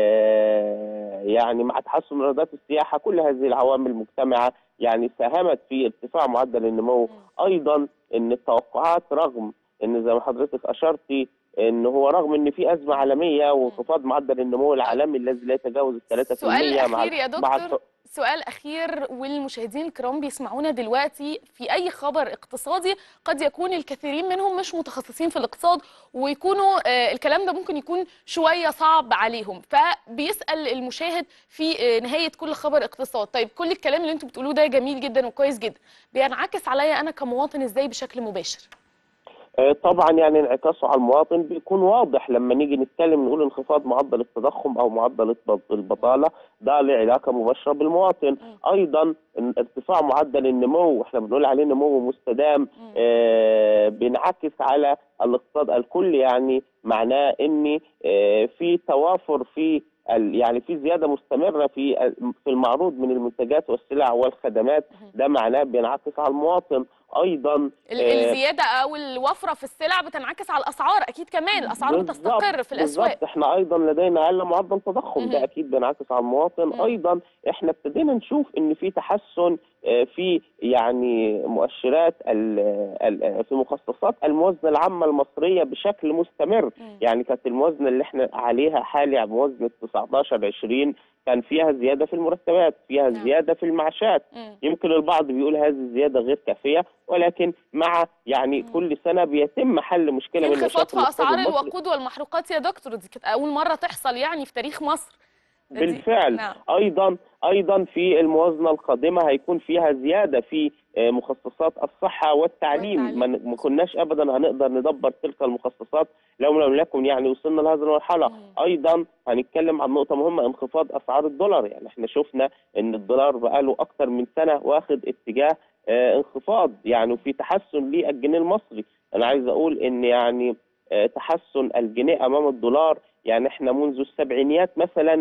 يعني مع تحسن ايرادات السياحه، كل هذه العوامل مجتمعه يعني ساهمت في ارتفاع معدل النمو. ايضا ان التوقعات رغم ان زي ما حضرتك اشرتي ان هو رغم ان في ازمه عالميه وانخفاض معدل النمو العالمي الذي لا يتجاوز ال ثلاثة في المئة. سؤال اخير يا دكتور، سؤال اخير والمشاهدين الكرام بيسمعونا دلوقتي، في اي خبر اقتصادي قد يكون الكثيرين منهم مش متخصصين في الاقتصاد ويكونوا آه الكلام ده ممكن يكون شويه صعب عليهم، فبيسال المشاهد في آه نهايه كل خبر اقتصاد، طيب كل الكلام اللي انتم بتقولوه ده جميل جدا وكويس جدا، بينعكس عليا انا كمواطن ازاي بشكل مباشر؟ طبعا يعني انعكاسه على المواطن بيكون واضح لما نيجي نتكلم نقول انخفاض معدل التضخم او معدل البطاله، ده له علاقه مباشره بالمواطن. ايضا ارتفاع معدل النمو احنا بنقول عليه نمو مستدام آه بينعكس على الاقتصاد الكلي، يعني معناه ان آه في توافر في يعني في زياده مستمره في في المعروض من المنتجات والسلع والخدمات، ده معناه بينعكس على المواطن. ايضا الزياده او الوفره في السلع بتنعكس على الاسعار اكيد كمان، الاسعار بتستقر في الاسواق. بالظبط، احنا ايضا لدينا اقل معدل تضخم، ده اكيد بينعكس على المواطن. ايضا احنا ابتدينا نشوف ان في تحسن في يعني مؤشرات في مخصصات الموازنه العامه المصريه بشكل مستمر. يعني كانت الموازنه اللي احنا عليها حالي موازنه تسعتاشر عشرين كان فيها زياده في المرتبات، فيها نعم. زياده في المعاشات. مم. يمكن البعض بيقول هذه الزياده غير كافيه، ولكن مع يعني مم. كل سنه بيتم حل مشكله في من انخفاض مشاكل في الاقتصاد اسعار المصري. الوقود والمحروقات يا دكتور، دي كانت اول مره تحصل يعني في تاريخ مصر دي. بالفعل. نعم. ايضا ايضا في الموازنه القادمه هيكون فيها زياده في آه، مخصصات الصحه والتعليم. ما والتعليم. ن- ما كناش ابدا هنقدر ندبر تلك المخصصات لو لم نكن يعني وصلنا لهذه المرحله. مم. ايضا هنتكلم عن نقطه مهمه، انخفاض اسعار الدولار. يعني احنا شفنا ان الدولار بقاله اكثر من سنه واخد اتجاه آه، انخفاض، يعني وفي تحسن للجنيه المصري. انا عايز اقول ان يعني آه، تحسن الجنيه امام الدولار، يعني احنا منذ السبعينيات مثلا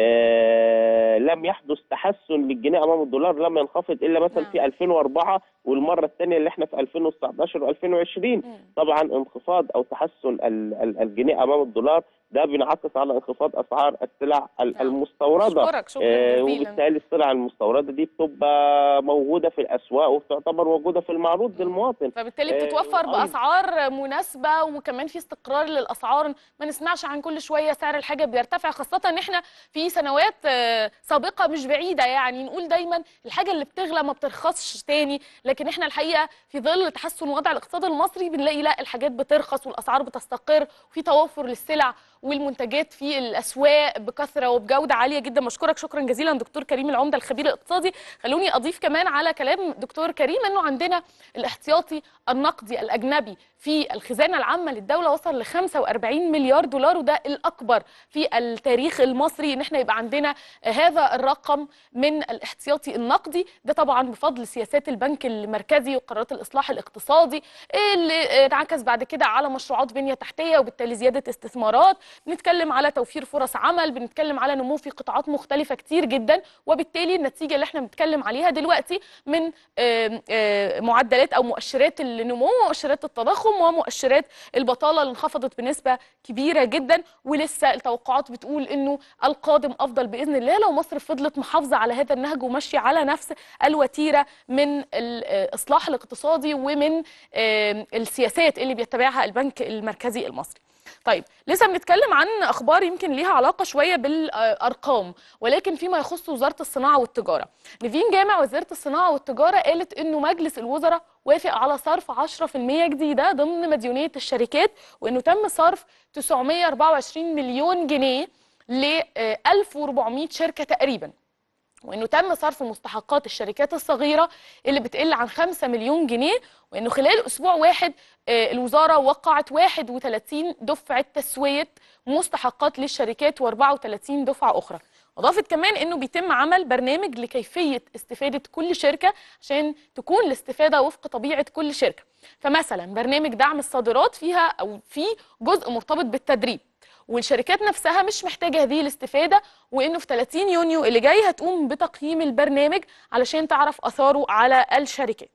آه لم يحدث تحسن للجنيه امام الدولار، لم ينخفض الا مثلا نعم. في ألفين وأربعة، والمره الثانيه اللي احنا في ألفين وتسعتاشر وألفين وعشرين. مم. طبعا انخفاض او تحسن ال- ال- الجنيه امام الدولار ده بينعكس على انخفاض اسعار السلع ال- نعم. المستورده. اشكرك شكرا آه جزيلا. وبالتالي السلع المستورده دي بتبقى موجوده في الاسواق وبتعتبر موجوده في المعروض للمواطن. فبالتالي آه بتتوفر وأيضاً- باسعار مناسبه، وكمان في استقرار للاسعار، ما نسمعش عن كل شويه سعر الحاجه بيرتفع، خاصه ان احنا في سنوات آه، سابقه مش بعيده. يعني نقول دايما الحاجه اللي بتغلى ما بترخصش تاني، لكن احنا الحقيقه في ظل تحسن وضع الاقتصاد المصري بنلاقي لا، الحاجات بترخص والاسعار بتستقر، وفي توفر للسلع والمنتجات في الاسواق بكثره وبجوده عاليه جدا. مشكورك شكرا جزيلا دكتور كريم العمده الخبير الاقتصادي. خلوني اضيف كمان على كلام دكتور كريم انه عندنا الاحتياطي النقدي الاجنبي في الخزانه العامه للدوله وصل ل خمسة وأربعين مليار دولار، وده الاكبر في التاريخ المصري ان احنا يبقى عندنا هذا الرقم من الاحتياطي النقدي. ده طبعا بفضل سياسات البنك المركزي وقرارات الاصلاح الاقتصادي اللي انعكس بعد كده على مشروعات بنيه تحتيه وبالتالي زياده استثمارات. بنتكلم على توفير فرص عمل، بنتكلم على نمو في قطاعات مختلفه كتير جدا، وبالتالي النتيجه اللي احنا بنتكلم عليها دلوقتي من آم، آم، معدلات او مؤشرات النمو ومؤشرات التضخم ومؤشرات البطاله اللي انخفضت بنسبه كبيره جدا، ولسه التوقعات بتقول انه القادم افضل باذن الله لو مصر فضلت محافظه على هذا النهج وماشيه على نفس الوتيره من الاصلاح الاقتصادي ومن آم، السياسات اللي بيتبعها البنك المركزي المصري. طيب لسه بنتكلم عن اخبار يمكن ليها علاقه شويه بالارقام، ولكن فيما يخص وزاره الصناعه والتجاره. نيفين جامع وزيره الصناعه والتجاره قالت انه مجلس الوزراء وافق على صرف عشرة في المية جديده ضمن مديونيه الشركات، وانه تم صرف تسعمية وأربعة وعشرين مليون جنيه ل ألف وأربعمية شركه تقريبا، وانه تم صرف مستحقات الشركات الصغيره اللي بتقل عن خمسة مليون جنيه، وانه خلال اسبوع واحد آه، الوزاره وقعت واحد وثلاثين دفعه تسويه مستحقات للشركات وأربعة وثلاثين دفعه اخرى. اضافت كمان انه بيتم عمل برنامج لكيفيه استفاده كل شركه عشان تكون الاستفاده وفق طبيعه كل شركه. فمثلا برنامج دعم الصادرات فيها او في جزء مرتبط بالتدريب، والشركات نفسها مش محتاجه هذه الاستفاده، وانه في ثلاثين يونيو اللي جاي هتقوم بتقييم البرنامج علشان تعرف اثاره على الشركات.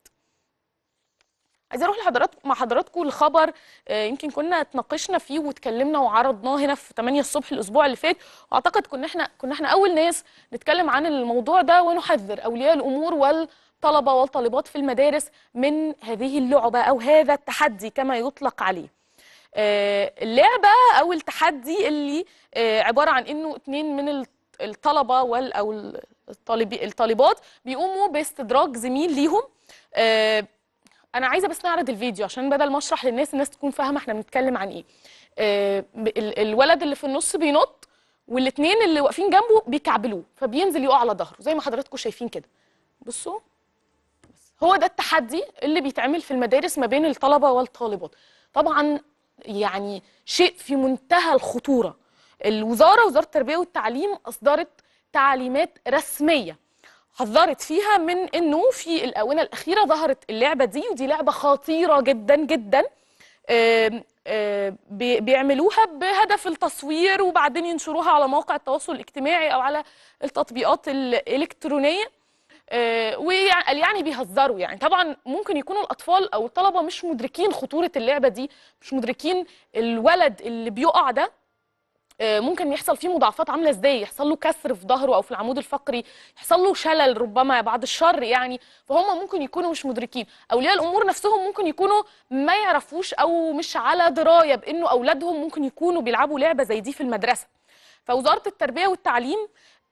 عايزه اروح لحضرات مع حضراتكم لخبر آه، يمكن كنا اتناقشنا فيه واتكلمنا وعرضناه هنا في تمانية الصبح الاسبوع اللي فات، واعتقد كنا احنا كنا احنا اول ناس نتكلم عن الموضوع ده ونحذر اولياء الامور والطلبه والطالبات في المدارس من هذه اللعبه او هذا التحدي كما يطلق عليه. آه، اللعبه او التحدي اللي آه، عباره عن انه اتنين من الطلبه وال او الطالبي الطالبات بيقوموا باستدراج زميل ليهم. آه، انا عايزه بس نعرض الفيديو عشان بدل ما اشرح للناس الناس تكون فاهمه احنا بنتكلم عن ايه. آه، ال- الولد اللي في النص بينط والاثنين اللي واقفين جنبه بيكعبلوه فبينزل يقع على ظهره زي ما حضراتكم شايفين كده. بصوا، هو ده التحدي اللي بيتعمل في المدارس ما بين الطلبه والطالبات. طبعا يعني شيء في منتهى الخطوره. الوزاره وزاره التربيه والتعليم اصدرت تعليمات رسميه حذرت فيها من انه في الاونه الاخيره ظهرت اللعبه دي، ودي لعبه خطيره جدا جدا. آم، آم، بي- بيعملوها بهدف التصوير وبعدين ينشروها على مواقع التواصل الاجتماعي او على التطبيقات الالكترونيه. آه، وقال يعني بيهزروا. يعني طبعا ممكن يكونوا الاطفال او الطلبه مش مدركين خطوره اللعبه دي، مش مدركين الولد اللي بيقع ده آه، ممكن يحصل فيه مضاعفات عامله ازاي، يحصل له كسر في ظهره او في العمود الفقري، يحصل له شلل ربما بعد الشر يعني. فهم ممكن يكونوا مش مدركين. اولياء الامور نفسهم ممكن يكونوا ما يعرفوش او مش على درايه بانه اولادهم ممكن يكونوا بيلعبوا لعبه زي دي في المدرسه. فوزاره التربيه والتعليم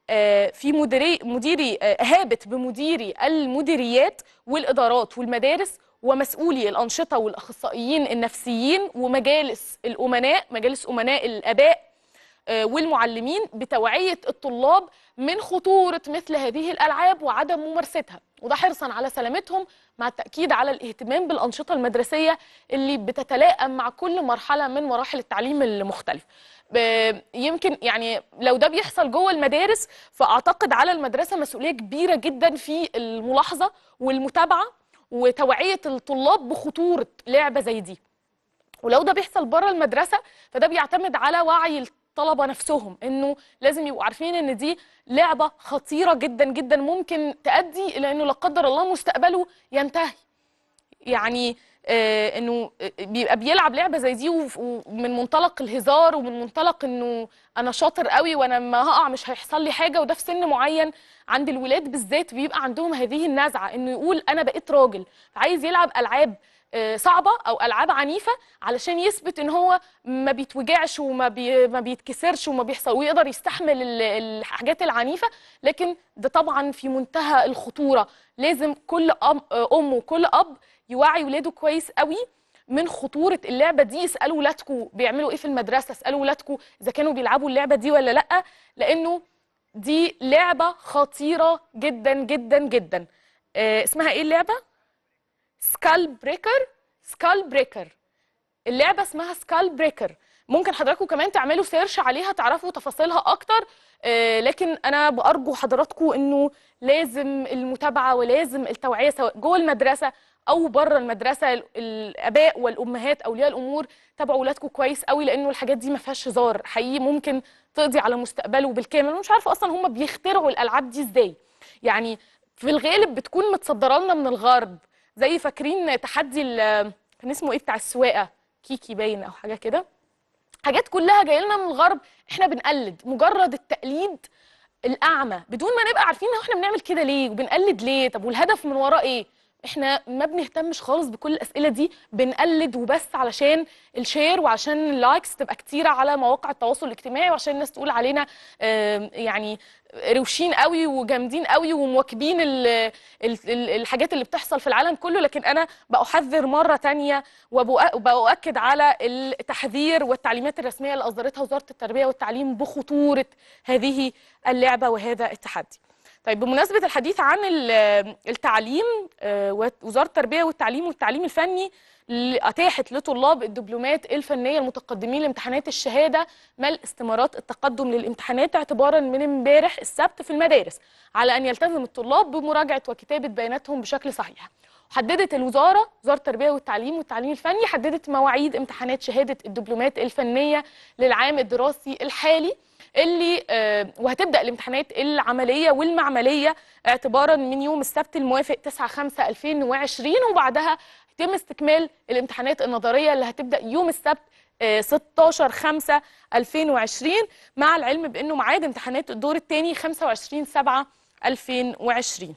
في مديري مديري اهابت بمديري المديريات والادارات والمدارس ومسؤولي الانشطه والاخصائيين النفسيين ومجالس الامناء مجالس امناء الاباء والمعلمين بتوعيه الطلاب من خطوره مثل هذه الالعاب وعدم ممارستها، وده حرصا على سلامتهم مع التاكيد على الاهتمام بالانشطه المدرسيه اللي بتتلائم مع كل مرحله من مراحل التعليم المختلف. يمكن يعني لو ده بيحصل جوه المدارس فاعتقد على المدرسه مسؤوليه كبيره جدا في الملاحظه والمتابعه وتوعيه الطلاب بخطوره لعبه زي دي. ولو ده بيحصل بره المدرسه فده بيعتمد على وعي الطلبه نفسهم، انه لازم يبقوا عارفين ان دي لعبه خطيره جدا جدا ممكن تؤدي الى انه لا قدر الله مستقبله ينتهي. يعني آه انه بيبقى بيلعب لعبه زي دي ومن منطلق الهزار ومن منطلق انه انا شاطر قوي وانا ما هقع مش هيحصل لي حاجه، وده في سن معين عند الولاد بالذات بيبقى عندهم هذه النزعه انه يقول انا بقيت راجل، فعايز يلعب العاب صعبة أو ألعاب عنيفة علشان يثبت إن هو ما بيتوجعش وما بي ما بيتكسرش وما بيحصل ويقدر يستحمل الحاجات العنيفة. لكن ده طبعا في منتهى الخطورة. لازم كل أم, أم وكل أب يوعي ولاده كويس قوي من خطورة اللعبة دي. اسألوا ولادكم بيعملوا إيه في المدرسة، اسألوا ولادكم إذا كانوا بيلعبوا اللعبة دي ولا لأ، لأنه دي لعبة خطيرة جدا جدا جدا. آه اسمها إيه اللعبة؟ سكال بريكر. سكال بريكر اللعبه اسمها سكال بريكر. ممكن حضراتكم كمان تعملوا سيرش عليها تعرفوا تفاصيلها اكتر، آه لكن انا بارجو حضراتكم انه لازم المتابعه ولازم التوعيه سواء جوه المدرسه او بره المدرسه. الاباء والامهات اولياء الامور تابعوا اولادكم كويس قوي، لانه الحاجات دي ما فيهاش هزار حقيقي، ممكن تقضي على مستقبله بالكامل. انا مش عارفه اصلا هم بيخترعوا الالعاب دي ازاي، يعني في الغالب بتكون متصدره لنا من الغرب. زي فاكرين تحدي كان اسمه ايه بتاع السواقه، كيكي باين او حاجه كده، حاجات كلها جايه لنا من الغرب احنا بنقلد. مجرد التقليد الاعمى بدون ما نبقى عارفين احنا بنعمل كده ليه وبنقلد ليه، طب والهدف من وراه ايه؟ احنا ما بنهتمش خالص بكل الاسئله دي، بنقلد وبس علشان الشير وعشان اللايكس تبقى كتيره على مواقع التواصل الاجتماعي وعشان الناس تقول علينا يعني روشين قوي وجامدين قوي ومواكبين الحاجات اللي بتحصل في العالم كله. لكن انا بأحذر مره ثانيه وبأؤكد على التحذير والتعليمات الرسميه اللي اصدرتها وزاره التربيه والتعليم بخطوره هذه اللعبه وهذا التحدي. طيب بمناسبة الحديث عن التعليم، وزارة التربية والتعليم والتعليم الفني أتاحت لطلاب الدبلومات الفنية المتقدمين لامتحانات الشهادة ملء استمارات التقدم للامتحانات اعتبارا من امبارح السبت في المدارس، على أن يلتزم الطلاب بمراجعة وكتابة بياناتهم بشكل صحيح. حددت الوزارة وزارة التربية والتعليم والتعليم الفني حددت مواعيد امتحانات شهادة الدبلومات الفنية للعام الدراسي الحالي اللي آه وهتبدأ الامتحانات العملية والمعملية اعتبارا من يوم السبت الموافق تسعة خمسة ألفين وعشرين، وبعدها هيتم استكمال الامتحانات النظرية اللي هتبدأ يوم السبت آه ستاشر خمسة ألفين وعشرين، مع العلم بأنه ميعاد امتحانات الدور الثاني خمسة وعشرين سبعة ألفين وعشرين.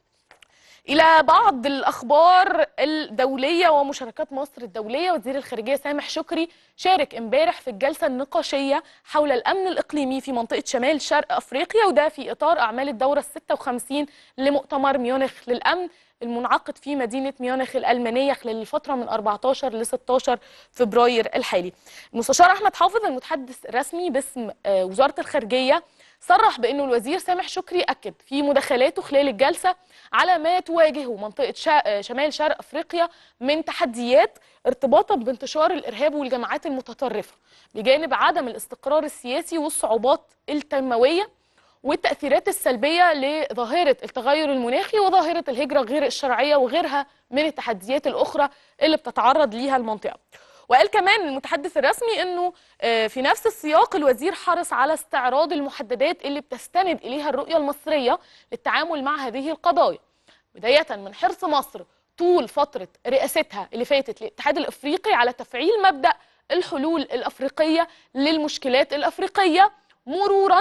إلى بعض الأخبار الدولية ومشاركات مصر الدولية. وزير الخارجية سامح شكري شارك امبارح في الجلسة النقاشية حول الأمن الإقليمي في منطقة شمال شرق أفريقيا، وده في إطار أعمال الدورة الستة وخمسين لمؤتمر ميونخ للأمن المنعقد في مدينة ميونخ الألمانية خلال الفترة من أربعتاشر ل ستاشر فبراير الحالي. المستشار أحمد حافظ المتحدث الرسمي باسم وزارة الخارجية صرح بأنه الوزير سامح شكري أكد في مداخلاته خلال الجلسة على ما تواجهه منطقة شمال شرق أفريقيا من تحديات ارتباطا بانتشار الإرهاب والجماعات المتطرفة، بجانب عدم الاستقرار السياسي والصعوبات التنموية والتأثيرات السلبية لظاهرة التغير المناخي وظاهرة الهجرة غير الشرعية وغيرها من التحديات الأخرى اللي بتتعرض ليها المنطقة. وقال كمان المتحدث الرسمي انه في نفس السياق الوزير حرص على استعراض المحددات اللي بتستند اليها الرؤيه المصريه للتعامل مع هذه القضايا، بدايه من حرص مصر طول فتره رئاستها اللي فاتت للاتحاد الافريقي على تفعيل مبدا الحلول الافريقيه للمشكلات الافريقيه، مرورا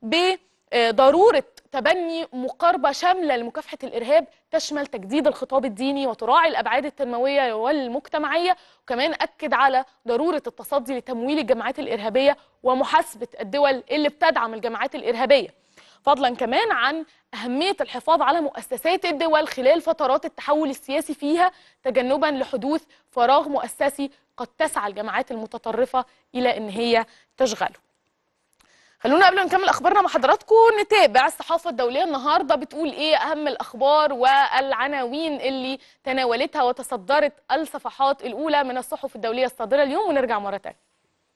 بضروره تبني مقاربه شامله لمكافحه الارهاب تشمل تجديد الخطاب الديني وتراعي الابعاد التنمويه والمجتمعيه، وكمان اكد على ضروره التصدي لتمويل الجماعات الارهابيه ومحاسبه الدول اللي بتدعم الجماعات الارهابيه. فضلا كمان عن أهمية الحفاظ على مؤسسات الدول خلال فترات التحول السياسي فيها، تجنبا لحدوث فراغ مؤسسي قد تسعى الجماعات المتطرفة إلى أن هي تشغله. خلونا قبل ما نكمل اخبارنا مع حضراتكم نتابع الصحافه الدوليه النهارده بتقول ايه، اهم الاخبار والعناوين اللي تناولتها وتصدرت الصفحات الاولى من الصحف الدوليه الصادره اليوم، ونرجع مره ثانيه.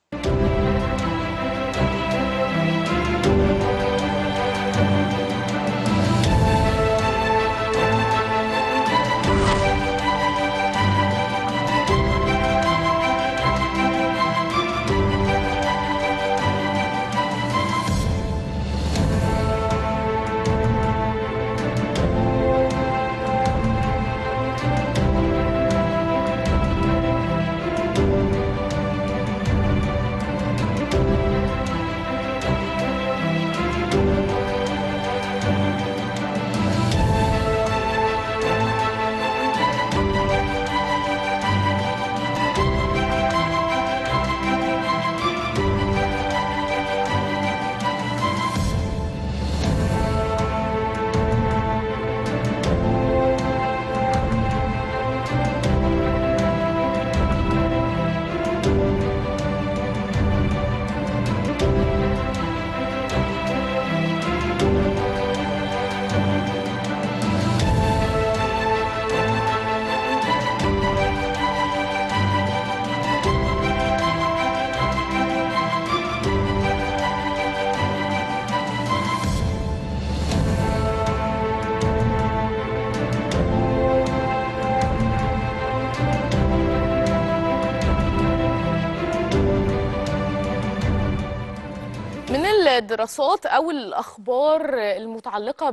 الدراسات او الاخبار المتعلقه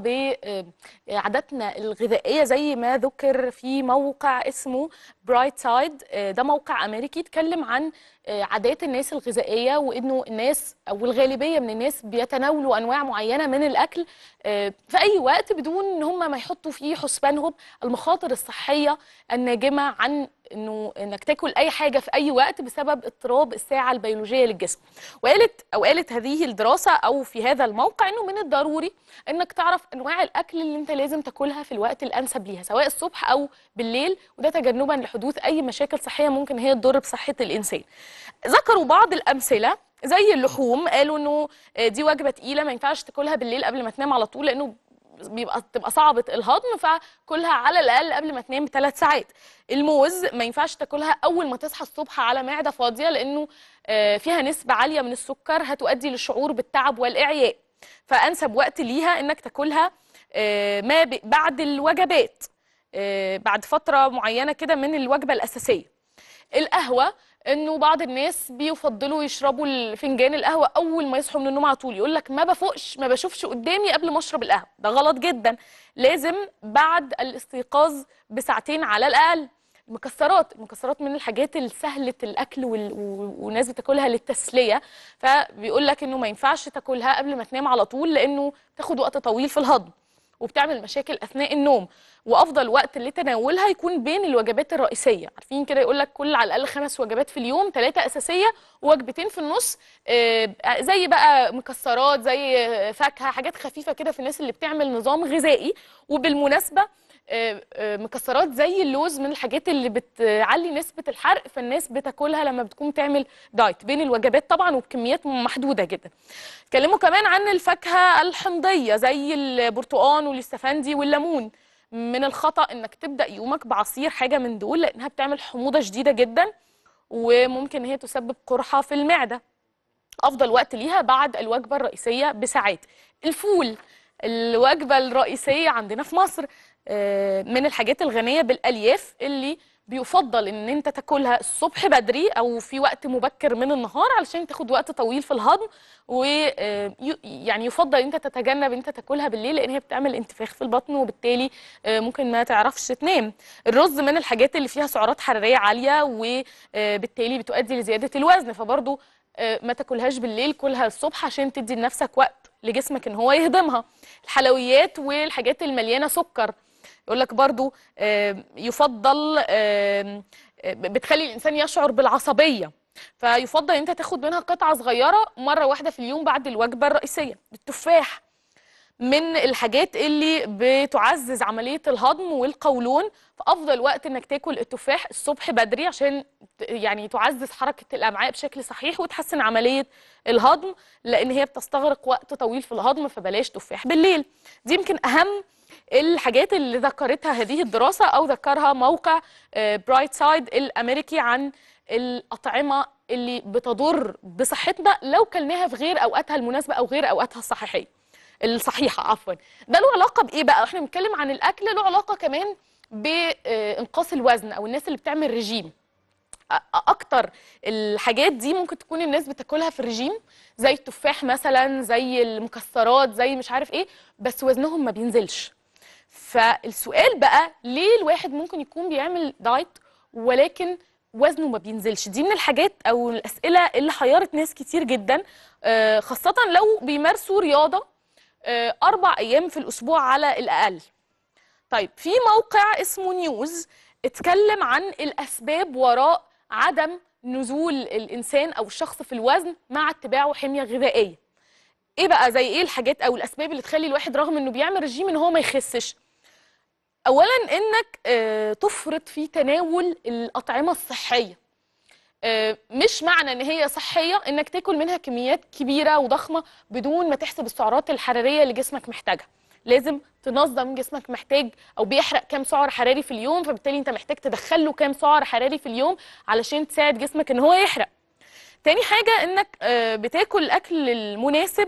بعاداتنا الغذائيه زي ما ذكر في موقع اسمه برايت سايد، ده موقع امريكي اتكلم عن عادات الناس الغذائيه، وانه الناس او الغالبيه من الناس بيتناولوا انواع معينه من الاكل في اي وقت بدون ان هم ما يحطوا في حسبانهم المخاطر الصحيه الناجمه عن انه انك تاكل اي حاجه في اي وقت بسبب اضطراب الساعه البيولوجيه للجسم. وقالت او قالت هذه الدراسه او في هذا الموقع انه من الضروري انك تعرف انواع الاكل اللي انت لازم تاكلها في الوقت الانسب ليها سواء الصبح او بالليل، وده تجنبا لحدوث اي مشاكل صحيه ممكن هي تضر بصحه الانسان. ذكروا بعض الامثله زي اللحوم، قالوا انه دي وجبه تقيله ما ينفعش تاكلها بالليل قبل ما تنام على طول لانه بيبقى تبقى صعبه الهضم، فكلها على الاقل قبل ما تنام بثلاث ساعات. الموز ما ينفعش تاكلها اول ما تصحى الصبح على معده فاضيه لانه فيها نسبه عاليه من السكر هتؤدي للشعور بالتعب والاعياء، فانسب وقت ليها انك تاكلها ما بعد الوجبات، بعد فتره معينه كده من الوجبه الاساسيه. القهوه، انه بعض الناس بيفضلوا يشربوا فنجان القهوه اول ما يصحوا من النوم على طول، يقول لك ما بفوقش ما بشوفش قدامي قبل ما اشرب القهوه، ده غلط جدا، لازم بعد الاستيقاظ بساعتين على الاقل. المكسرات، المكسرات من الحاجات السهله الاكل وال... والناس بتاكلها للتسليه، فبيقول لك انه ما ينفعش تاكلها قبل ما تنام على طول لانه تاخد وقت طويل في الهضم وبتعمل مشاكل اثناء النوم، وافضل وقت لتناولها يكون بين الوجبات الرئيسيه. عارفين كده يقول لك كل على الاقل خمس وجبات في اليوم، ثلاثه اساسيه ووجبتين في النص، زي بقى مكسرات زي فاكهه، حاجات خفيفه كده في الناس اللي بتعمل نظام غذائي. وبالمناسبه مكسرات زي اللوز من الحاجات اللي بتعلي نسبه الحرق، فالناس بتاكلها لما بتكون تعمل دايت بين الوجبات طبعا وبكميات محدوده جدا. اتكلموا كمان عن الفاكهه الحمضيه زي البرتقال والاستفندي والليمون، من الخطأ انك تبدأ يومك بعصير حاجة من دول لانها بتعمل حموضة شديدة جدا وممكن هي تسبب قرحة في المعدة. افضل وقت ليها بعد الوجبة الرئيسية بساعات. الفول، الوجبة الرئيسية عندنا في مصر، من الحاجات الغنية بالألياف اللي بيفضل ان انت تاكلها الصبح بدري او في وقت مبكر من النهار علشان تاخد وقت طويل في الهضم، ويعني يفضل انت تتجنب انت تاكلها بالليل لان هي بتعمل انتفاخ في البطن وبالتالي ممكن ما تعرفش تنام. الرز من الحاجات اللي فيها سعرات حرارية عالية وبالتالي بتؤدي لزيادة الوزن، فبرضو ما تاكلهاش بالليل، كلها الصبح عشان تدي لنفسك وقت لجسمك ان هو يهضمها. الحلويات والحاجات المليانة سكر يقول لك برضو يفضل بتخلي الانسان يشعر بالعصبيه، فيفضل انت تاخد منها قطعه صغيره مره واحده في اليوم بعد الوجبه الرئيسيه. التفاح من الحاجات اللي بتعزز عملية الهضم والقولون. فأفضل وقت إنك تاكل التفاح الصبح بدري عشان يعني تعزز حركة الأمعاء بشكل صحيح وتحسن عملية الهضم، لأن هي بتستغرق وقت طويل في الهضم، فبلاش تفاح بالليل. دي يمكن أهم الحاجات اللي ذكرتها هذه الدراسة أو ذكرها موقع برايت سايد الأمريكي عن الأطعمة اللي بتضر بصحتنا لو كلناها في غير أوقاتها المناسبة أو غير أوقاتها الصحيحية الصحيحة عفوا. ده له علاقة بإيه بقى؟ احنا بنتكلم عن الأكل، له علاقة كمان بإنقاص الوزن أو الناس اللي بتعمل رجيم. أكتر الحاجات دي ممكن تكون الناس بتاكلها في الرجيم زي التفاح مثلا، زي المكسرات، زي مش عارف إيه، بس وزنهم ما بينزلش. فالسؤال بقى ليه الواحد ممكن يكون بيعمل دايت ولكن وزنه ما بينزلش؟ دي من الحاجات او الاسئله اللي حيرت ناس كتير جدا، خاصه لو بيمارسوا رياضه اربع ايام في الاسبوع على الاقل. طيب في موقع اسمه نيوز اتكلم عن الاسباب وراء عدم نزول الانسان او الشخص في الوزن مع اتباعه حميه غذائيه. ايه بقى زي ايه الحاجات او الاسباب اللي تخلي الواحد رغم انه بيعمل رجيم ان هو ما يخسش؟ اولا انك تفرط في تناول الاطعمه الصحيه. مش معنى ان هي صحيه انك تاكل منها كميات كبيره وضخمه بدون ما تحسب السعرات الحراريه اللي جسمك محتاجها. لازم تنظم جسمك محتاج او بيحرق كام سعر حراري في اليوم، فبالتالي انت محتاج تدخله كام سعر حراري في اليوم علشان تساعد جسمك ان هو يحرق. تاني حاجه انك بتاكل الاكل المناسب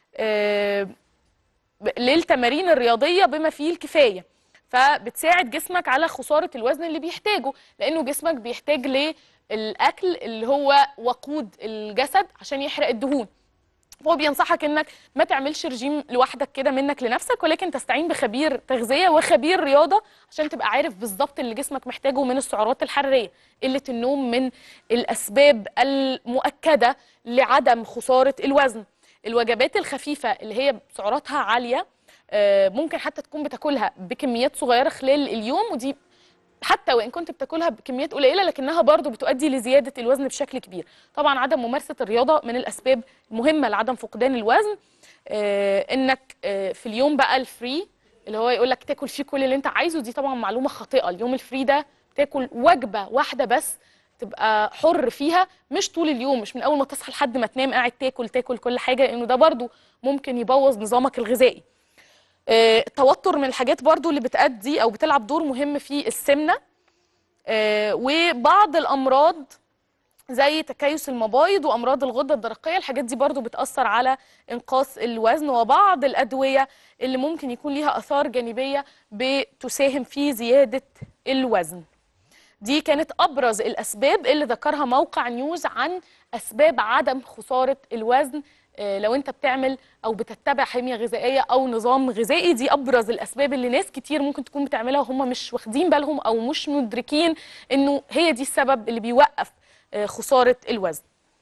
للتمارين الرياضيه بما فيه الكفايه، فبتساعد جسمك على خساره الوزن اللي بيحتاجه، لانه جسمك بيحتاج للاكل اللي هو وقود الجسد عشان يحرق الدهون. هو بينصحك انك ما تعملش رجيم لوحدك كده منك لنفسك، ولكن تستعين بخبير تغذيه وخبير رياضه عشان تبقى عارف بالظبط اللي جسمك محتاجه من السعرات الحراريه. قله النوم من الاسباب المؤكده لعدم خساره الوزن. الوجبات الخفيفه اللي هي سعراتها عاليه ممكن حتى تكون بتاكلها بكميات صغيره خلال اليوم، ودي حتى وان كنت بتاكلها بكميات قليله لكنها برضو بتؤدي لزياده الوزن بشكل كبير. طبعا عدم ممارسه الرياضه من الاسباب المهمه لعدم فقدان الوزن. آه انك آه في اليوم بقى الفري اللي هو يقول لك تاكل فيه كل اللي انت عايزه، دي طبعا معلومه خاطئه. اليوم الفري ده تاكل وجبه واحده بس، تبقى حر فيها، مش طول اليوم، مش من اول ما تصحى لحد ما تنام قاعد تاكل تاكل كل حاجه، لانه ده برضو ممكن يبوظ نظامك الغذائي. التوتر من الحاجات برضو اللي بتأدي أو بتلعب دور مهم في السمنة. وبعض الأمراض زي تكيس المبايض وأمراض الغدة الدرقية، الحاجات دي برضو بتأثر على إنقاص الوزن. وبعض الأدوية اللي ممكن يكون ليها آثار جانبية بتساهم في زيادة الوزن. دي كانت أبرز الأسباب اللي ذكرها موقع نيوز عن أسباب عدم خسارة الوزن لو انت بتعمل او بتتبع حميه غذائيه او نظام غذائي. دي ابرز الاسباب اللي ناس كتير ممكن تكون بتعملها وهم مش واخدين بالهم او مش مدركين انه هي دي السبب اللي بيوقف خساره الوزن.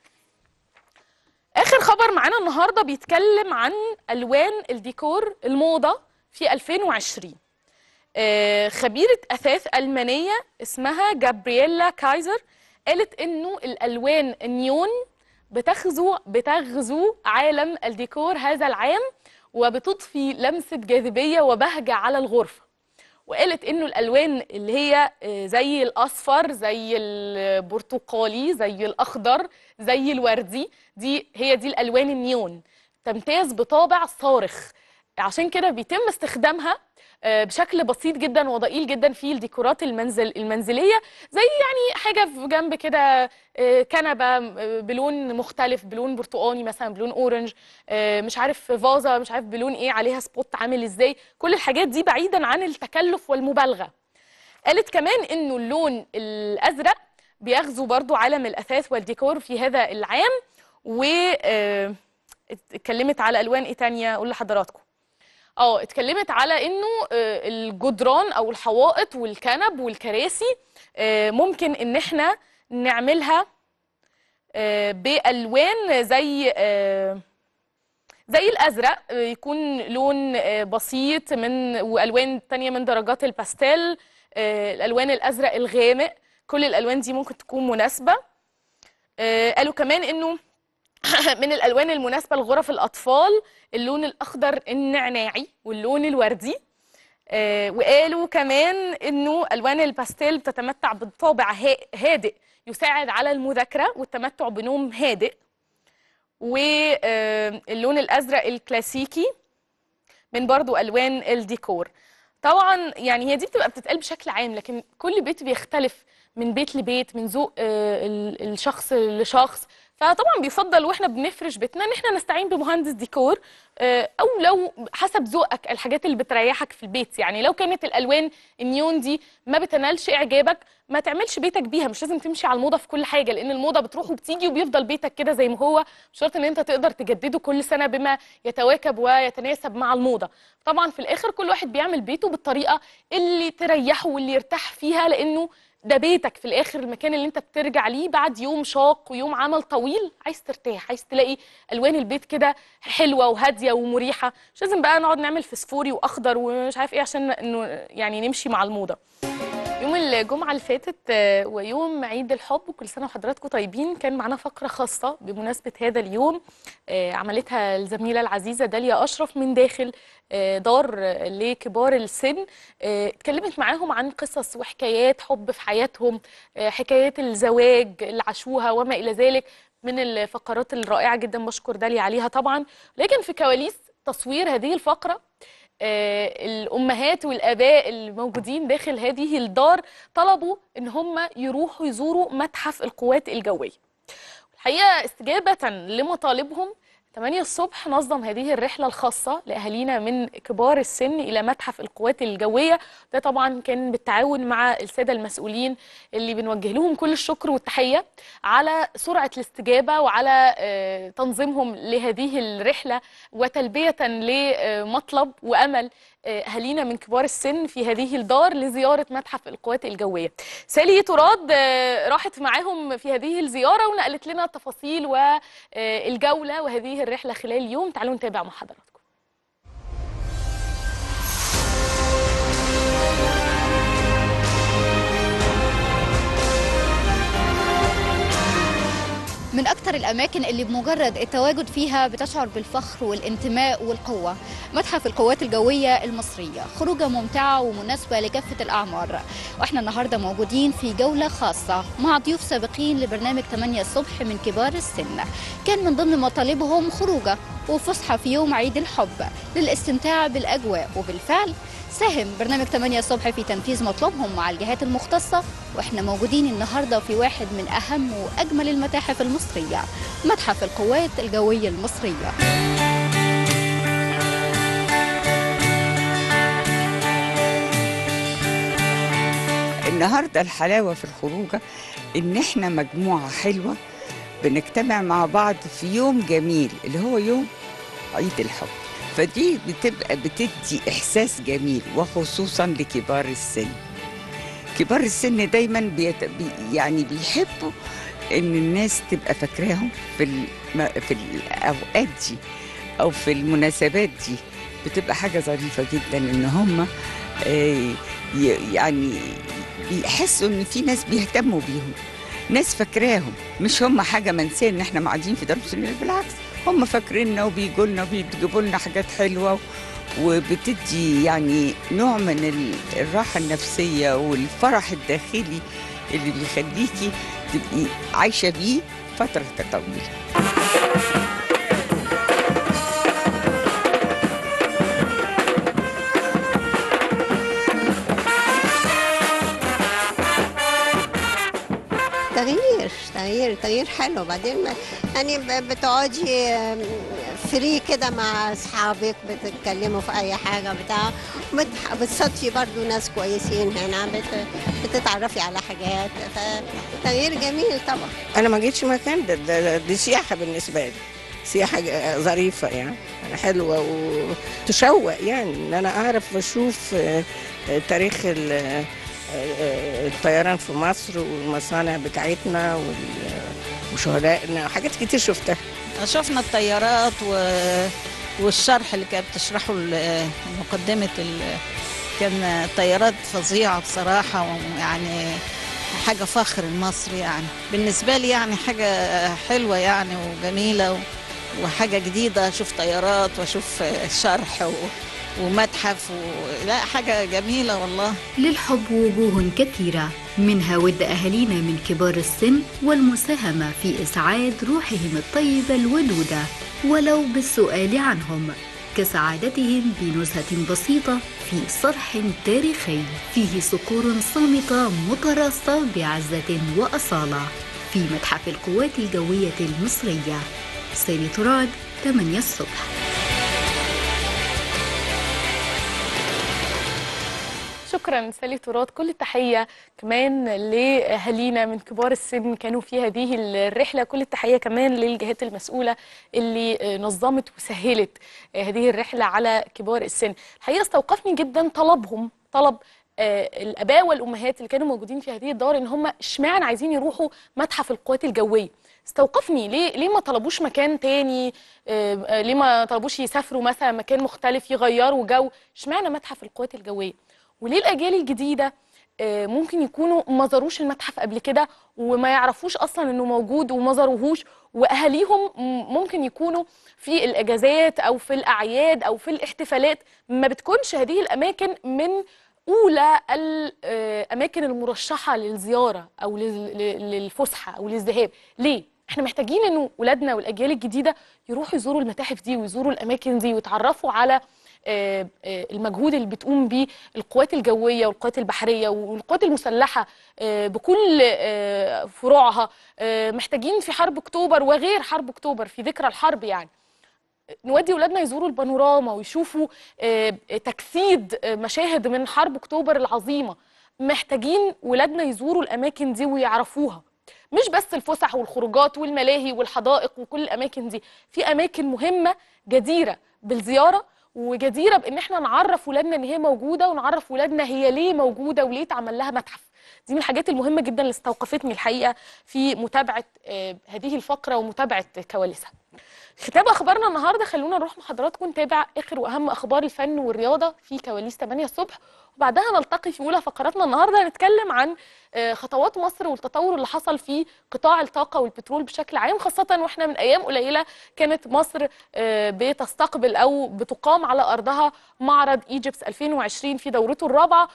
اخر خبر معانا النهارده بيتكلم عن الوان الديكور الموضه في ألفين وعشرين. خبيره اثاث المانيه اسمها جابرييلا كايزر قالت انه الالوان النيون بتغزو بتغزو عالم الديكور هذا العام وبتضفي لمسة جاذبية وبهجة على الغرفة. وقالت انه الالوان اللي هي زي الاصفر، زي البرتقالي، زي الاخضر، زي الوردي، دي هي دي الالوان النيون، تمتاز بطابع صارخ. عشان كده بيتم استخدامها بشكل بسيط جدا وضئيل جدا في الديكورات المنزل المنزليه، زي يعني حاجه في جنب كده كنبه بلون مختلف، بلون برتقاني مثلا، بلون اورنج، مش عارف فازه مش عارف بلون ايه عليها سبوت عامل ازاي. كل الحاجات دي بعيدا عن التكلف والمبالغه. قالت كمان انه اللون الازرق بيغزو برضو عالم الاثاث والديكور في هذا العام. و اتكلمت على الوان ايه تانيه اقول لحضراتكم. اه اتكلمت على انه الجدران او الحوائط والكنب والكراسي ممكن ان احنا نعملها بالوان زي زي الازرق، يكون لون بسيط من والوان تانية من درجات الباستيل، الالوان الازرق الغامق، كل الالوان دي ممكن تكون مناسبه. قالوا كمان انه من الالوان المناسبه لغرف الاطفال اللون الاخضر النعناعي واللون الوردي. آه وقالوا كمان انه الوان الباستيل بتتمتع بطابع هادئ يساعد على المذاكره والتمتع بنوم هادئ. واللون الازرق الكلاسيكي من برضو الوان الديكور. طبعا يعني هي دي بتبقى بتتقال بشكل عام، لكن كل بيت بيختلف من بيت لبيت، من ذوق الشخص لشخص. فطبعا بيفضل واحنا بنفرش بيتنا ان احنا نستعين بمهندس ديكور، او لو حسب ذوقك الحاجات اللي بتريحك في البيت. يعني لو كانت الالوان النيون دي ما بتنالش اعجابك ما تعملش بيتك بيها، مش لازم تمشي على الموضه في كل حاجه، لان الموضه بتروح وبتيجي وبيفضل بيتك كده زي ما هو، مش شرط ان انت تقدر تجدده كل سنه بما يتواكب ويتناسب مع الموضه. طبعا في الاخر كل واحد بيعمل بيته بالطريقه اللي تريحه واللي يرتاح فيها، لانه ده بيتك في الاخر، المكان اللي انت بترجع ليه بعد يوم شاق ويوم عمل طويل. عايز ترتاح، عايز تلاقي الوان البيت كده حلوه وهاديه ومريحه، مش لازم بقى نقعد نعمل فسفوري واخضر ومش عارف ايه عشان انه يعني نمشي مع الموضه. يوم الجمعه اللي فاتت ويوم عيد الحب وكل سنه وحضراتكم طيبين، كان معانا فقره خاصه بمناسبه هذا اليوم عملتها الزميله العزيزه داليا اشرف من داخل دار لكبار السن. اتكلمت معاهم عن قصص وحكايات حب في حياتهم، حكايات الزواج اللي عاشوها وما الى ذلك، من الفقرات الرائعه جدا بشكر داليا عليها طبعا. لكن في كواليس تصوير هذه الفقره الامهات والاباء الموجودين داخل هذه الدار طلبوا ان هم يروحوا يزوروا متحف القوات الجويه. الحقيقه استجابه لمطالبهم ثمانية الصبح نظم هذه الرحلة الخاصة لأهالينا من كبار السن إلى متحف القوات الجوية. ده طبعا كان بالتعاون مع السادة المسؤولين اللي بنوجه لهم كل الشكر والتحية على سرعة الاستجابة وعلى تنظيمهم لهذه الرحلة وتلبية لمطلب وأمل أهالينا من كبار السن في هذه الدار لزيارة متحف القوات الجوية. سالي تراد راحت معاهم في هذه الزيارة ونقلت لنا التفاصيل والجولة وهذه الرحلة خلال اليوم. تعالوا نتابع مع حضراتكم. من أكثر الأماكن اللي بمجرد التواجد فيها بتشعر بالفخر والانتماء والقوة متحف القوات الجوية المصرية. خروجة ممتعة ومناسبة لكافة الأعمار، وإحنا النهاردة موجودين في جولة خاصة مع ضيوف سابقين لبرنامج ثمانية الصبح من كبار السن. كان من ضمن مطالبهم خروجة وفسحة في يوم عيد الحب للاستمتاع بالأجواء، وبالفعل ساهم برنامج ثمانية الصبح في تنفيذ مطلبهم مع الجهات المختصة. واحنا موجودين النهارده في واحد من اهم واجمل المتاحف المصريه، متحف القوات الجويه المصريه. النهارده الحلاوه في الخروجه ان احنا مجموعه حلوه بنجتمع مع بعض في يوم جميل اللي هو يوم عيد الحب، فدي بتبقى بتدي إحساس جميل، وخصوصا لكبار السن. كبار السن دايما بيت... بي... يعني بيحبوا إن الناس تبقى فاكراهم في الم... في الأوقات دي أو في المناسبات دي. بتبقى حاجة ظريفة جدا إن هم آه ي... يعني بيحسوا إن في ناس بيهتموا بيهم، ناس فاكراهم، مش هم حاجة منسية إن إحنا قاعدين في دار السن. بالعكس، هم فاكريننا وبيجوا لنا وبيجيبوا لنا حاجات حلوه، وبتدي يعني نوع من الراحه النفسيه والفرح الداخلي اللي بيخليكي تبقي عايشه بيه فتره طويله. تغيير تغيير تغيير حلو. بعدين يعني بتقعدي فري كده مع اصحابك، بتتكلموا في اي حاجه بتاع، بتصادفي برضو ناس كويسين هنا، بتتعرفي على حاجات، فتغيير جميل طبعا. انا ما جيتش مكان ده, ده دي سياحه بالنسبه لي، سياحه ظريفه يعني حلوه وتشوق، يعني ان انا اعرف اشوف تاريخ الطيران في مصر والمصانع بتاعتنا وشهدائنا، حاجات كتير شفتها. شفنا الطيارات والشرح اللي كانت بتشرحه مقدمة، كان طيارات فظيعة بصراحة، ويعني حاجة فخر لمصر يعني. بالنسبة لي يعني حاجة حلوة يعني وجميلة وحاجة جديدة، أشوف طيارات وأشوف شرح و... ومتحف و... لا حاجة جميلة والله. للحب وجوه كثيرة، منها ود أهالينا من كبار السن والمساهمة في إسعاد روحهم الطيبة الودودة ولو بالسؤال عنهم، كسعادتهم بنزهة بسيطة في صرح تاريخي فيه صقور صامتة متراصة بعزة وأصالة في متحف القوات الجوية المصرية. سالي تراد، ثمانية الصبح. شكرا سالي تراد، كل التحية كمان لأهالينا من كبار السن كانوا في هذه الرحلة، كل التحية كمان للجهات المسؤولة اللي نظمت وسهلت هذه الرحلة على كبار السن. الحقيقة استوقفني جدا طلبهم، طلب الآباء والأمهات اللي كانوا موجودين في هذه الدار إن هم اشمعنى عايزين يروحوا متحف القوات الجوية. استوقفني ليه ليه ما طلبوش مكان تاني، آه ليه ما طلبوش يسافروا مثلا مكان مختلف يغيروا جو، اشمعنى متحف القوات الجوية؟ وليه الأجيال الجديدة آه ممكن يكونوا ما زاروش المتحف قبل كده وما يعرفوش أصلا إنه موجود وما زاروهوش، وأهاليهم ممكن يكونوا في الأجازات أو في الأعياد أو في الاحتفالات ما بتكونش هذه الأماكن من أولى الأماكن المرشحة للزيارة أو للفسحة أو للذهاب. ليه؟ احنا محتاجين انه ولادنا والاجيال الجديده يروحوا يزوروا المتاحف دي ويزوروا الاماكن دي ويتعرفوا على المجهود اللي بتقوم بيه القوات الجويه والقوات البحريه والقوات المسلحه بكل فروعها. محتاجين في حرب اكتوبر وغير حرب اكتوبر في ذكرى الحرب يعني نودي ولادنا يزوروا البانوراما ويشوفوا تجسيد مشاهد من حرب اكتوبر العظيمه. محتاجين ولادنا يزوروا الاماكن دي ويعرفوها، مش بس الفسح والخروجات والملاهي والحدائق وكل الاماكن دي، في اماكن مهمه جديره بالزياره وجديره بان احنا نعرف ولادنا ان هي موجوده ونعرف ولادنا هي ليه موجوده وليه اتعمل لها متحف. دي من الحاجات المهمه جدا اللي استوقفتني الحقيقه في متابعه هذه الفقره ومتابعه كواليسها. ختام اخبارنا النهارده، خلونا نروح مع حضراتكم نتابع اخر واهم اخبار الفن والرياضه في كواليس ثمانية الصبح، وبعدها نلتقي في اولى فقراتنا النهارده نتكلم عن خطوات مصر والتطور اللي حصل في قطاع الطاقه والبترول بشكل عام، خاصه واحنا من ايام قليله كانت مصر بتستقبل او بتقام على ارضها معرض ايجيبس ألفين وعشرين في دورته الرابعه،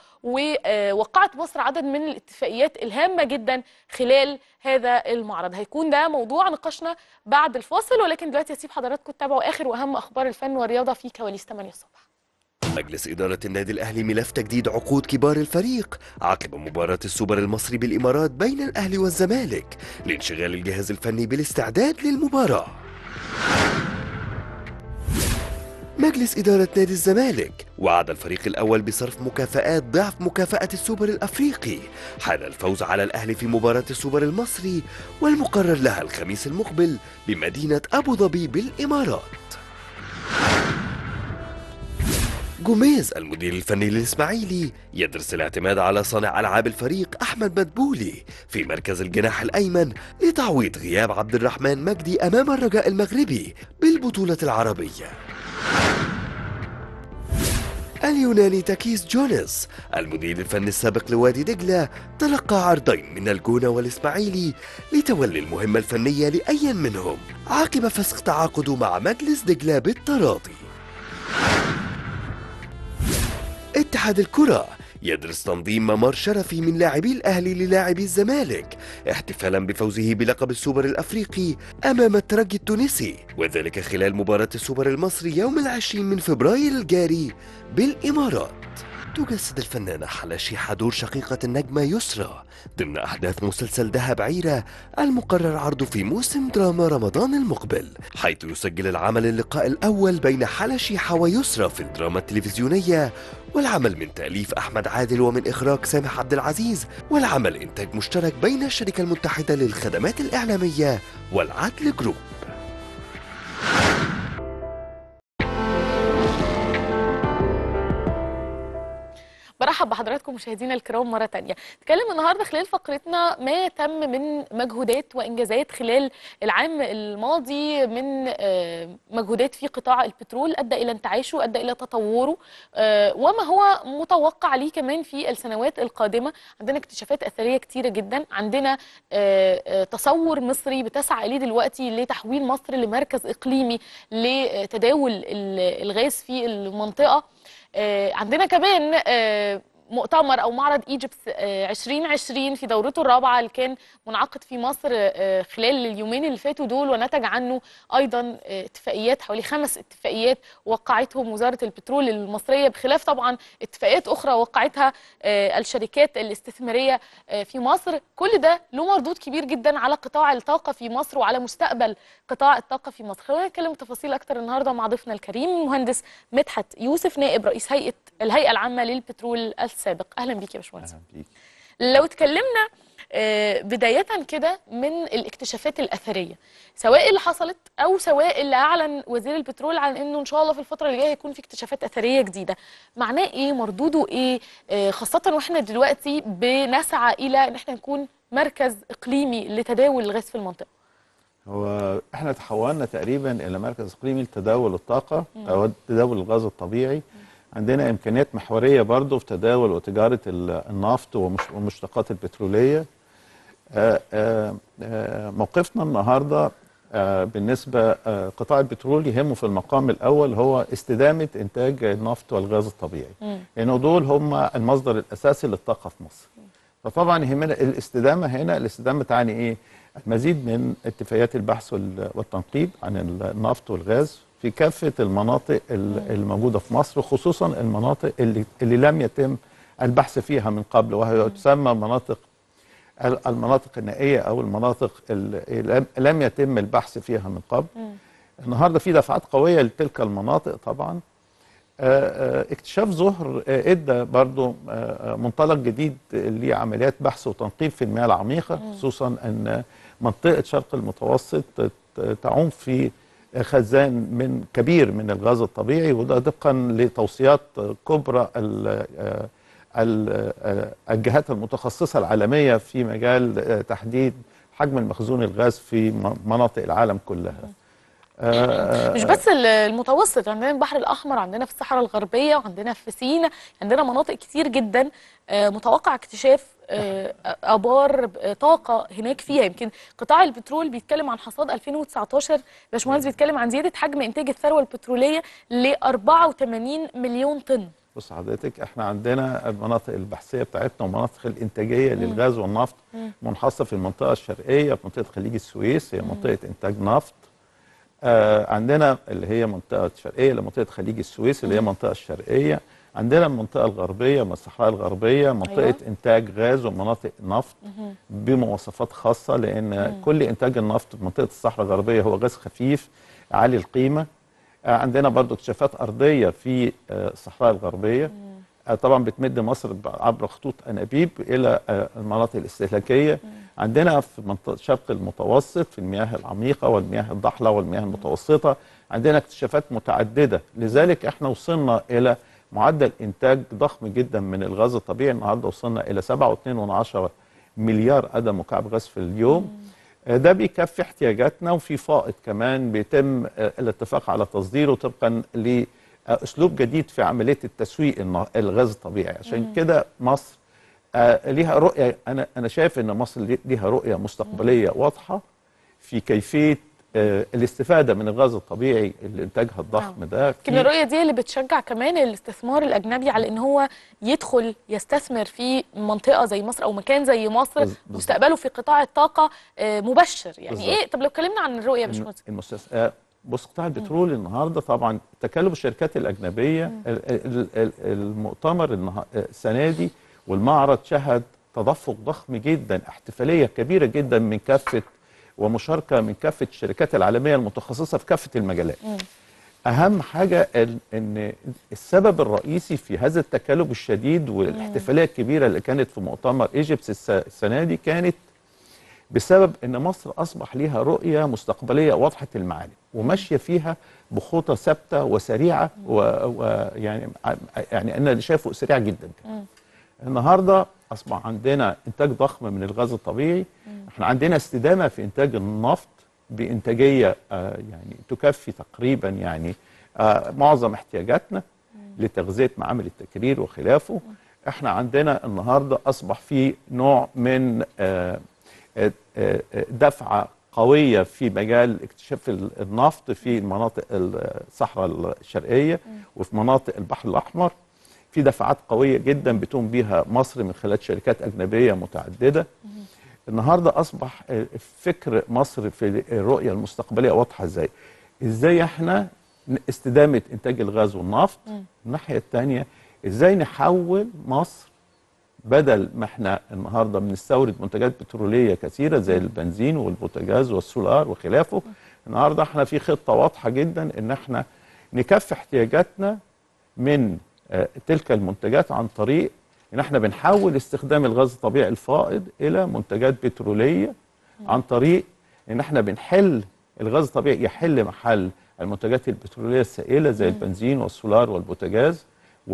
ووقعت مصر عدد من الاتفاقيات الهامه جدا خلال هذا المعرض. هيكون ده موضوع نقاشنا بعد الفاصل، ولكن دلوقتي هسيب حضراتكم تتابعوا اخر واهم اخبار الفن والرياضه في كواليس ثمانية الصبح. مجلس إدارة النادي الأهلي ملف تجديد عقود كبار الفريق عقب مباراة السوبر المصري بالإمارات بين الأهلي والزمالك لانشغال الجهاز الفني بالاستعداد للمباراة. مجلس إدارة نادي الزمالك وعد الفريق الأول بصرف مكافآت ضعف مكافأة السوبر الأفريقي حال الفوز على الأهلي في مباراة السوبر المصري والمقرر لها الخميس المقبل بمدينة أبو ظبي بالإمارات. جوميز المدير الفني للإسماعيلي يدرس الاعتماد على صانع ألعاب الفريق أحمد مدبولي في مركز الجناح الأيمن لتعويض غياب عبد الرحمن مجدي أمام الرجاء المغربي بالبطولة العربية. اليوناني تاكيس جونس المدير الفني السابق لوادي دجلة تلقى عرضين من الجونة والإسماعيلي لتولي المهمة الفنية لأي منهم عقب فسخ تعاقده مع مجلس دجلة بالتراضي. اتحاد الكرة يدرس تنظيم ممر شرفي من لاعبي الأهلي للاعبي الزمالك احتفالا بفوزه بلقب السوبر الأفريقي أمام الترجي التونسي، وذلك خلال مباراة السوبر المصري يوم العشرين من فبراير الجاري بالإمارات. تجسد الفنانة حلا شيحة دور شقيقة النجمة يسرى ضمن أحداث مسلسل دهب عيرة المقرر عرضه في موسم دراما رمضان المقبل، حيث يسجل العمل اللقاء الأول بين حلا شيحة ويسرى في الدراما التلفزيونية، والعمل من تأليف أحمد عادل ومن إخراج سامح عبد العزيز، والعمل إنتاج مشترك بين الشركة المتحدة للخدمات الإعلامية والعدل جروب. برحب بحضراتكم مشاهدينا الكرام مرة تانية. نتكلم النهاردة خلال فقرتنا ما تم من مجهودات وإنجازات خلال العام الماضي من مجهودات في قطاع البترول أدى إلى انتعاشه، أدى إلى تطوره، وما هو متوقع ليه كمان في السنوات القادمة. عندنا اكتشافات أثرية كتيرة جدا، عندنا تصور مصري بتسعى إليه دلوقتي لتحويل مصر لمركز إقليمي لتداول الغاز في المنطقة. عندنا كمان مؤتمر او معرض ايجيبس عشرين عشرين في دورته الرابعه اللي كان منعقد في مصر خلال اليومين اللي فاتوا دول، ونتج عنه ايضا اتفاقيات، حوالي خمس اتفاقيات وقعتهم وزاره البترول المصريه، بخلاف طبعا اتفاقيات اخرى وقعتها الشركات الاستثماريه في مصر. كل ده له مردود كبير جدا على قطاع الطاقه في مصر وعلى مستقبل قطاع الطاقه في مصر. خلينا نتكلم تفاصيل اكتر النهارده مع ضيفنا الكريم المهندس مدحت يوسف، نائب رئيس هيئه الهيئه العامه للبترول السابق. اهلا بيك يا باشمهندس. اهلا بيك. لو اتكلمنا بدايه كده من الاكتشافات الاثريه، سواء اللي حصلت او سواء اللي اعلن وزير البترول عن انه ان شاء الله في الفتره اللي جايه هيكون في اكتشافات اثريه جديده، معناه ايه؟ مردوده ايه؟ خاصه واحنا دلوقتي بنسعى الى ان احنا نكون مركز اقليمي لتداول الغاز في المنطقه. هو احنا تحولنا تقريبا الى مركز اقليمي لتداول الطاقه او تداول الغاز الطبيعي. عندنا امكانيات محوريه برضو في تداول وتجاره النفط والمشتقات البتروليه. آآ آآ موقفنا النهارده بالنسبه قطاع البترول يهمه في المقام الاول هو استدامه انتاج النفط والغاز الطبيعي، لانه يعني دول هم المصدر الاساسي للطاقه في مصر. فطبعا يهمنا الاستدامه. هنا الاستدامه تعني ايه؟ المزيد من اتفاقيات البحث والتنقيب عن النفط والغاز في كافة المناطق الموجودة في مصر، خصوصا المناطق اللي, اللي لم يتم البحث فيها من قبل، وهي تسمى مناطق المناطق النائية أو المناطق اللي لم يتم البحث فيها من قبل. النهاردة في دفعات قوية لتلك المناطق. طبعا اكتشاف زهر ادى برضو منطلق جديد لعمليات بحث وتنقيب في المياه العميقة، خصوصا أن منطقة شرق المتوسط تعوم في خزان من كبير من الغاز الطبيعي، وده طبقا لتوصيات كبرى الجهات المتخصصة العالمية في مجال تحديد حجم المخزون الغاز في مناطق العالم كلها. مش بس المتوسط، عندنا البحر الأحمر، عندنا في الصحراء الغربية، وعندنا في سيناء، عندنا مناطق كتير جدا متوقع اكتشاف ابار طاقه هناك فيها. يمكن قطاع البترول بيتكلم عن حصاد ألفين وتسعتاشر، باشمهندس بيتكلم عن زياده حجم انتاج الثروه البتروليه ل أربعة وثمانين مليون طن. بص حضرتك، احنا عندنا المناطق البحثيه بتاعتنا ومناطق الانتاجيه مم. للغاز والنفط منحصره في المنطقه الشرقيه، في منطقه خليج السويس، هي منطقه انتاج نفط. آه عندنا اللي هي منطقه شرقيه لمنطقه خليج السويس اللي هي المنطقه الشرقيه. عندنا المنطقة الغربية من الصحراء الغربية منطقة أيوة. إنتاج غاز ومناطق نفط مه. بمواصفات خاصة، لأن مه. كل إنتاج النفط في منطقة الصحراء الغربية هو غاز خفيف عالي القيمة. عندنا برضو اكتشافات أرضية في الصحراء الغربية مه. طبعا بتمد مصر عبر خطوط أنابيب إلى المناطق الاستهلاكية. مه. عندنا في منطقة شرق المتوسط في المياه العميقة والمياه الضحلة والمياه المتوسطة عندنا اكتشافات متعددة. لذلك احنا وصلنا إلى معدل انتاج ضخم جدا من الغاز الطبيعي. النهارده وصلنا الى سبعة واتنين من عشرة مليار قدم مكعب غاز في اليوم. مم. ده بيكفي احتياجاتنا، وفي فائض كمان بيتم الاتفاق على تصديره طبقا لاسلوب جديد في عمليه التسويق الغاز الطبيعي. عشان كده مصر ليها رؤيه، انا انا شايف ان مصر ليها رؤيه مستقبليه مم. واضحه في كيفيه الاستفادة من الغاز الطبيعي اللي انتاجها الضخم ده. لكن الرؤية دي اللي بتشجع كمان الاستثمار الأجنبي على ان هو يدخل يستثمر في منطقة زي مصر او مكان زي مصر، مستقبله في قطاع الطاقة مبشر. يعني بالزبط. ايه؟ طب لو اتكلمنا عن الرؤية يا باشمهندس. المستثمر بص، قطاع البترول م. النهارده طبعا تكالب الشركات الأجنبية. م. المؤتمر السنة دي والمعرض شهد تدفق ضخم جدا، احتفالية كبيرة جدا من كافة ومشاركة من كافة الشركات العالمية المتخصصة في كافة المجالات. م. أهم حاجة أن السبب الرئيسي في هذا التكالب الشديد والاحتفالية الكبيرة اللي كانت في مؤتمر إيجيبس السنة دي كانت بسبب أن مصر أصبح لها رؤية مستقبلية واضحة المعالم. وماشيه فيها بخطى ثابته وسريعه، ويعني يعني انا اللي شايفه سريع جدا كمان. النهارده اصبح عندنا انتاج ضخم من الغاز الطبيعي. احنا عندنا استدامه في انتاج النفط بانتاجيه آه يعني تكفي تقريبا يعني آه معظم احتياجاتنا لتغذيه معامل التكرير وخلافه. احنا عندنا النهارده اصبح في نوع من آه آه آه دفعه قويه في مجال اكتشاف النفط في مناطق الصحراء الشرقيه وفي مناطق البحر الاحمر. في دفعات قويه جدا بتقوم بها مصر من خلال شركات اجنبيه متعدده. النهارده اصبح فكر مصر في الرؤيه المستقبليه واضحه ازاي؟ ازاي احنا استدامه انتاج الغاز والنفط؟ الناحيه الثانيه ازاي نحول مصر بدل ما احنا النهارده بنستورد منتجات بتروليه كثيره زي البنزين والبوتاجاز والسولار وخلافه، النهارده احنا في خطه واضحه جدا ان احنا نكفي احتياجاتنا من آه تلك المنتجات عن طريق ان احنا بنحول استخدام الغاز الطبيعي الفائض الى منتجات بتروليه، عن طريق ان احنا بنحل الغاز الطبيعي يحل محل المنتجات البتروليه السائله زي البنزين والسولار والبوتاجاز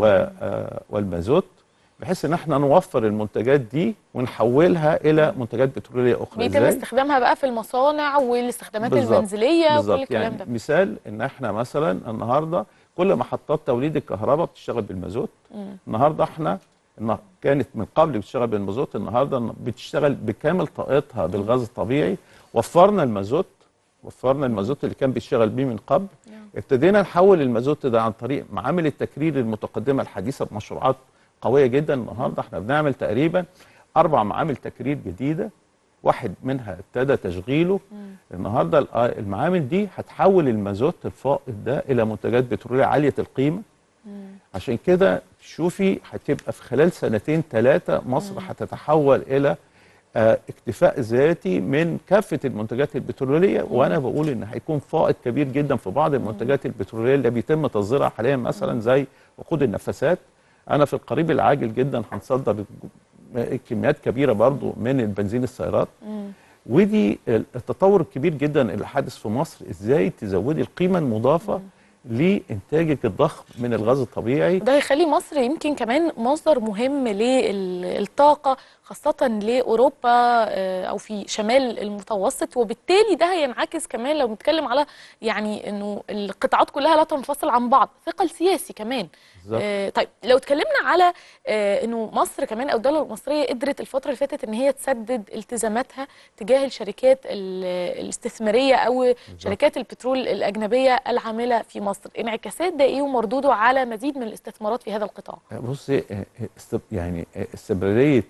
آه والمازوت، بحيث ان احنا نوفر المنتجات دي ونحولها الى منتجات بتروليه اخرى. بيتم استخدامها بقى في المصانع والاستخدامات المنزليه وكل الكلام يعني ده. مثال ان احنا مثلا النهارده كل محطات توليد الكهرباء بتشتغل بالمازوت. مم. النهارده احنا كانت من قبل بتشتغل بالمازوت، النهارده بتشتغل بكامل طاقتها بالغاز الطبيعي. وفرنا المازوت وفرنا المازوت اللي كان بيشتغل بيه من قبل. مم. ابتدينا نحول المازوت ده عن طريق معامل التكرير المتقدمه الحديثه بمشروعات قويه جدا. النهارده احنا بنعمل تقريبا اربع معامل تكرير جديده، واحد منها ابتدى تشغيله. مم. النهارده المعامل دي هتحول المازوت الفائض ده الى منتجات بتروليه عاليه القيمه. مم. عشان كده شوفي هتبقى في خلال سنتين ثلاثه مصر هتتحول الى اه اكتفاء ذاتي من كافه المنتجات البتروليه. مم. وانا بقول ان هيكون فائض كبير جدا في بعض المنتجات البتروليه اللي بيتم تصديرها حاليا، مثلا زي وقود النفاثات. انا في القريب العاجل جدا هنصدر كميات كبيره برضو من البنزين السيارات. مم. ودي التطور الكبير جدا اللي حادث في مصر، ازاي تزودي القيمه المضافه مم. لانتاجك الضخم من الغاز الطبيعي. ده هيخلي مصر يمكن كمان مصدر مهم للطاقه، خاصه لاوروبا او في شمال المتوسط، وبالتالي ده هينعكس كمان لو بنتكلم على يعني انه القطاعات كلها لا تنفصل عن بعض، ثقل سياسي كمان. آه طيب لو اتكلمنا على آه انه مصر كمان او الدوله المصريه قدرت الفتره اللي فاتت ان هي تسدد التزاماتها تجاه الشركات الاستثماريه او بالزبط. شركات البترول الاجنبيه العامله في مصر، انعكاسات ده ايه ومردوده على مزيد من الاستثمارات في هذا القطاع؟ بصي يعني استمراريه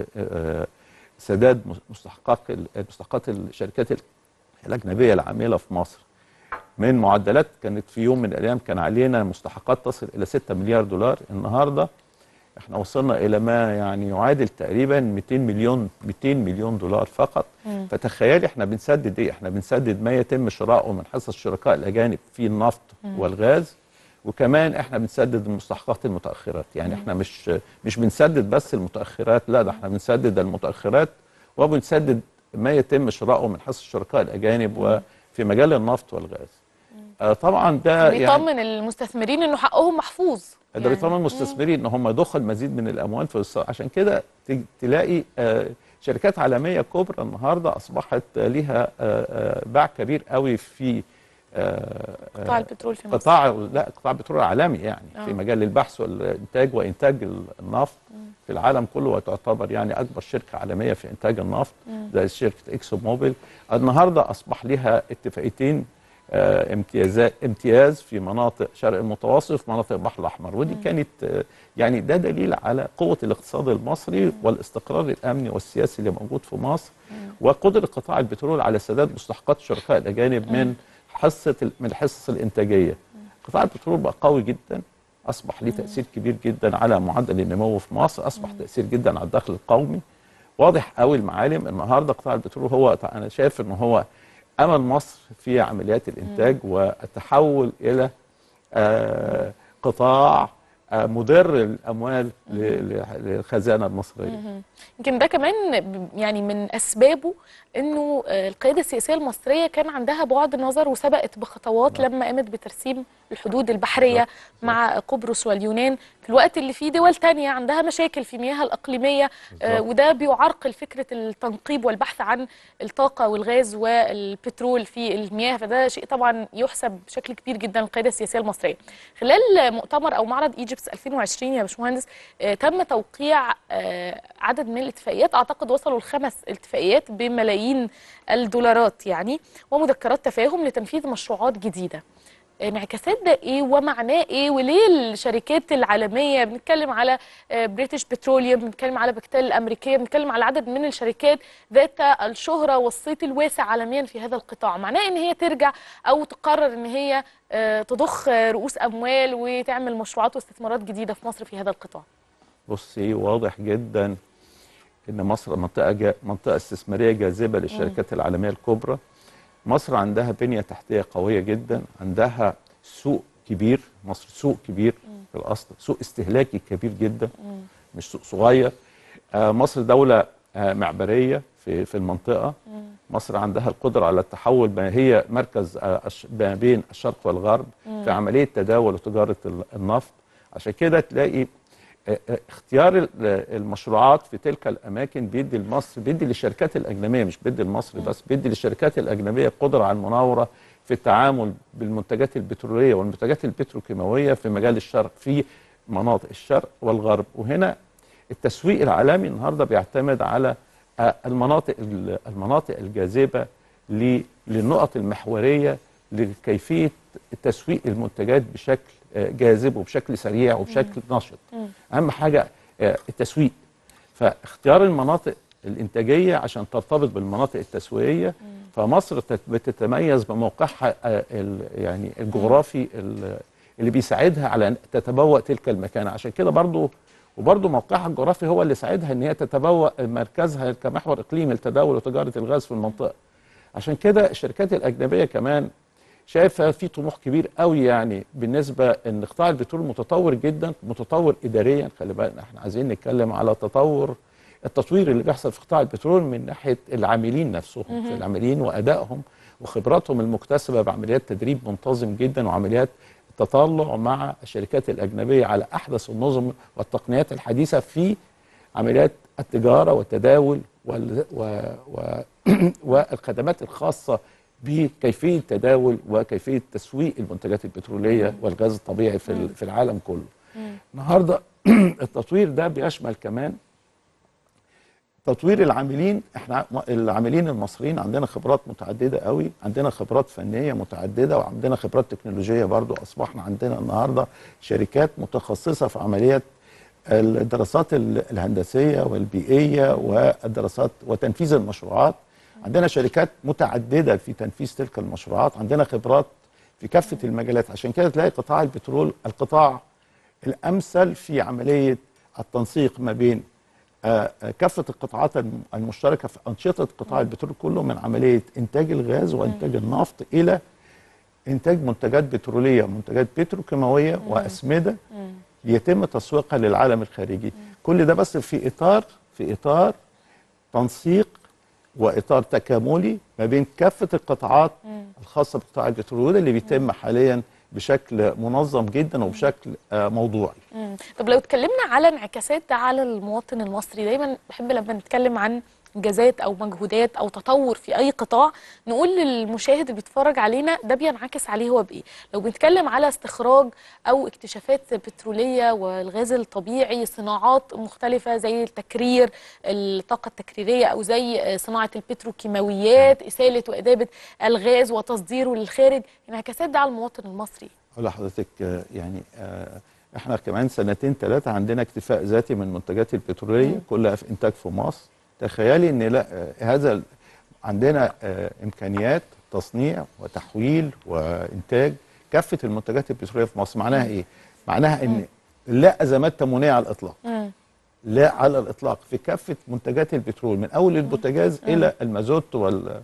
سداد مستحقات مستحقات الشركات الاجنبيه العامله في مصر من معدلات كانت في يوم من الايام كان علينا مستحقات تصل الى ستة مليار دولار. النهارده احنا وصلنا الى ما يعني يعادل تقريبا مئتين مليون دولار فقط. مم. فتخيلي احنا بنسدد ايه؟ احنا بنسدد ما يتم شراؤه من حصص الشركاء الاجانب في النفط مم. والغاز، وكمان احنا بنسدد المستحقات المتاخرات. يعني مم. احنا مش مش بنسدد بس المتاخرات، لا ده احنا بنسدد المتاخرات وبنسدد ما يتم شراؤه من حصص الشركاء الاجانب مم. وفي مجال النفط والغاز. آه طبعا ده بيطمن يعني المستثمرين انه حقهم محفوظ. ده يعني بيطمن المستثمرين ان هم يضخوا المزيد من الاموال في الص... عشان كده تلاقي آه شركات عالميه كبرى النهارده اصبحت آه ليها آه باع كبير قوي في آه قطاع البترول في مصر. قطاع لا قطاع البترول العالمي يعني آه. في مجال البحث والانتاج وانتاج النفط مم. في العالم كله، وتعتبر يعني اكبر شركه عالميه في انتاج النفط مم. زي شركه اكسو موبيل. النهارده اصبح لها اتفاقيتين آه امتيازات امتياز في مناطق شرق المتوسط وفي مناطق البحر الاحمر، ودي مم. كانت آه يعني ده دليل على قوه الاقتصاد المصري مم. والاستقرار الامني والسياسي اللي موجود في مصر مم. وقدره قطاع البترول على سداد مستحقات الشركاء الاجانب مم. من حصه من الحصص الانتاجيه. مم. قطاع البترول بقى قوي جدا، اصبح ليه تاثير كبير جدا على معدل النمو في مصر، اصبح مم. تاثير جدا على الدخل القومي. واضح قوي المعالم. النهارده قطاع البترول هو انا شايف ان هو امل مصر في عمليات الانتاج مم. والتحول الى آه قطاع مدر الاموال للخزانه المصريه. يمكن ده كمان يعني من اسبابه انه القياده السياسيه المصريه كان عندها بعد نظر وسبقت بخطوات لما قامت بترسيم الحدود البحريه مع قبرص واليونان في الوقت اللي فيه دول تانية عندها مشاكل في مياهها الاقليميه، وده بيعرقل فكره التنقيب والبحث عن الطاقه والغاز والبترول في المياه، فده شيء طبعا يحسب بشكل كبير جدا للقياده السياسيه المصريه. خلال مؤتمر او معرض ايجيبس ألفين وعشرين يا باشمهندس تم توقيع عدد من الاتفاقيات، اعتقد وصلوا لخمس اتفاقيات بملايين الدولارات يعني، ومذكرات تفاهم لتنفيذ مشروعات جديده. انعكاسات ده ايه ومعناه ايه، وليه الشركات العالميه، بنتكلم على بريتش بتروليوم، بنتكلم على بكتيل الامريكيه، بنتكلم على عدد من الشركات ذات الشهره والصيت الواسع عالميا في هذا القطاع، معناه ان هي ترجع او تقرر ان هي تضخ رؤوس اموال وتعمل مشروعات واستثمارات جديده في مصر في هذا القطاع؟ بصي، واضح جدا ان مصر منطقه جا منطقه استثماريه جاذبه للشركات م. العالميه الكبرى. مصر عندها بنيه تحتيه قويه جدا، عندها سوق كبير، مصر سوق كبير م. في الاصل، سوق استهلاكي كبير جدا م. مش سوق صغير. آه مصر دوله آه معبريه في في المنطقه. م. مصر عندها القدره على التحول، ما هي مركز آه ما بين الشرق والغرب م. في عمليه تداول وتجاره النفط. عشان كده تلاقي اختيار المشروعات في تلك الاماكن بيدي لمصر، بيدي للشركات الاجنبيه، مش بيدي لمصر بس، بيدي للشركات الاجنبيه قدره على المناوره في التعامل بالمنتجات البتروليه والمنتجات البتروكيماويه في مجال الشرق، في مناطق الشرق والغرب. وهنا التسويق العالمي النهارده بيعتمد على المناطق المناطق الجاذبه للنقط المحوريه لكيفيه تسويق المنتجات بشكل جاذب وبشكل سريع وبشكل نشط. اهم حاجه التسويق، فاختيار المناطق الانتاجيه عشان ترتبط بالمناطق التسويقيه. فمصر بتتميز بموقعها يعني الجغرافي اللي بيساعدها على ان تتبوأ تلك المكانه. عشان كده برضو وبرضو موقعها الجغرافي هو اللي ساعدها ان هي تتبوأ مركزها كمحور اقليمي لتداول وتجاره الغاز في المنطقه. عشان كده الشركات الاجنبيه كمان شايفه في طموح كبير قوي يعني بالنسبه ان قطاع البترول متطور جدا، متطور اداريا. خلي بالنا احنا عايزين نتكلم على تطور التطوير اللي بيحصل في قطاع البترول من ناحيه العاملين نفسهم، في العاملين وادائهم وخبراتهم المكتسبه بعمليات تدريب منتظم جدا وعمليات التطلع مع الشركات الاجنبيه على احدث النظم والتقنيات الحديثه في عمليات التجاره والتداول وال و و والخدمات الخاصه بكيفيه تداول وكيفيه تسويق المنتجات البتروليه والغاز الطبيعي في في العالم كله. النهارده التطوير ده بيشمل كمان تطوير العاملين. احنا العاملين المصريين عندنا خبرات متعدده قوي، عندنا خبرات فنيه متعدده وعندنا خبرات تكنولوجيه برضو. اصبحنا عندنا النهارده شركات متخصصه في عمليات الدراسات الهندسيه والبيئيه والدراسات وتنفيذ المشروعات. عندنا شركات متعدده في تنفيذ تلك المشروعات، عندنا خبرات في كافه المجالات. عشان كده تلاقي قطاع البترول القطاع الامثل في عمليه التنسيق ما بين كافه القطاعات المشتركه في انشطه قطاع البترول كله، من عمليه انتاج الغاز وانتاج النفط الى انتاج منتجات بتروليه، منتجات بتروكيماويه واسمده يتم تسويقها للعالم الخارجي. كل ده بس في اطار في اطار تنسيق واطار تكاملي ما بين كافه القطاعات الخاصه بقطاع البترول اللي بيتم حاليا بشكل منظم جدا وبشكل موضوعي. مم. طب لو اتكلمنا على انعكاسات ده على المواطن المصري، دايما بحب لما نتكلم عن انجازات او مجهودات او تطور في اي قطاع نقول للمشاهد اللي بيتفرج علينا ده بينعكس عليه هو بايه. لو بنتكلم على استخراج او اكتشافات بتروليه والغاز الطبيعي، صناعات مختلفه زي التكرير، الطاقه التكريريه، او زي صناعه البتروكيماويات، اساله وادابه الغاز وتصديره للخارج، انعكاسات ده على المواطن المصري. اقول لحضرتك يعني احنا كمان سنتين ثلاثه عندنا اكتفاء ذاتي من المنتجات البتروليه كلها في انتاج في مصر. تخيلي ان لا هذا عندنا امكانيات تصنيع وتحويل وانتاج كافه المنتجات البتروليه في مصر. معناها ايه؟ معناها ان لا ازمات تموينيه على الاطلاق. لا على الاطلاق في كافه منتجات البترول من اول البوتاجاز الى المازوت وال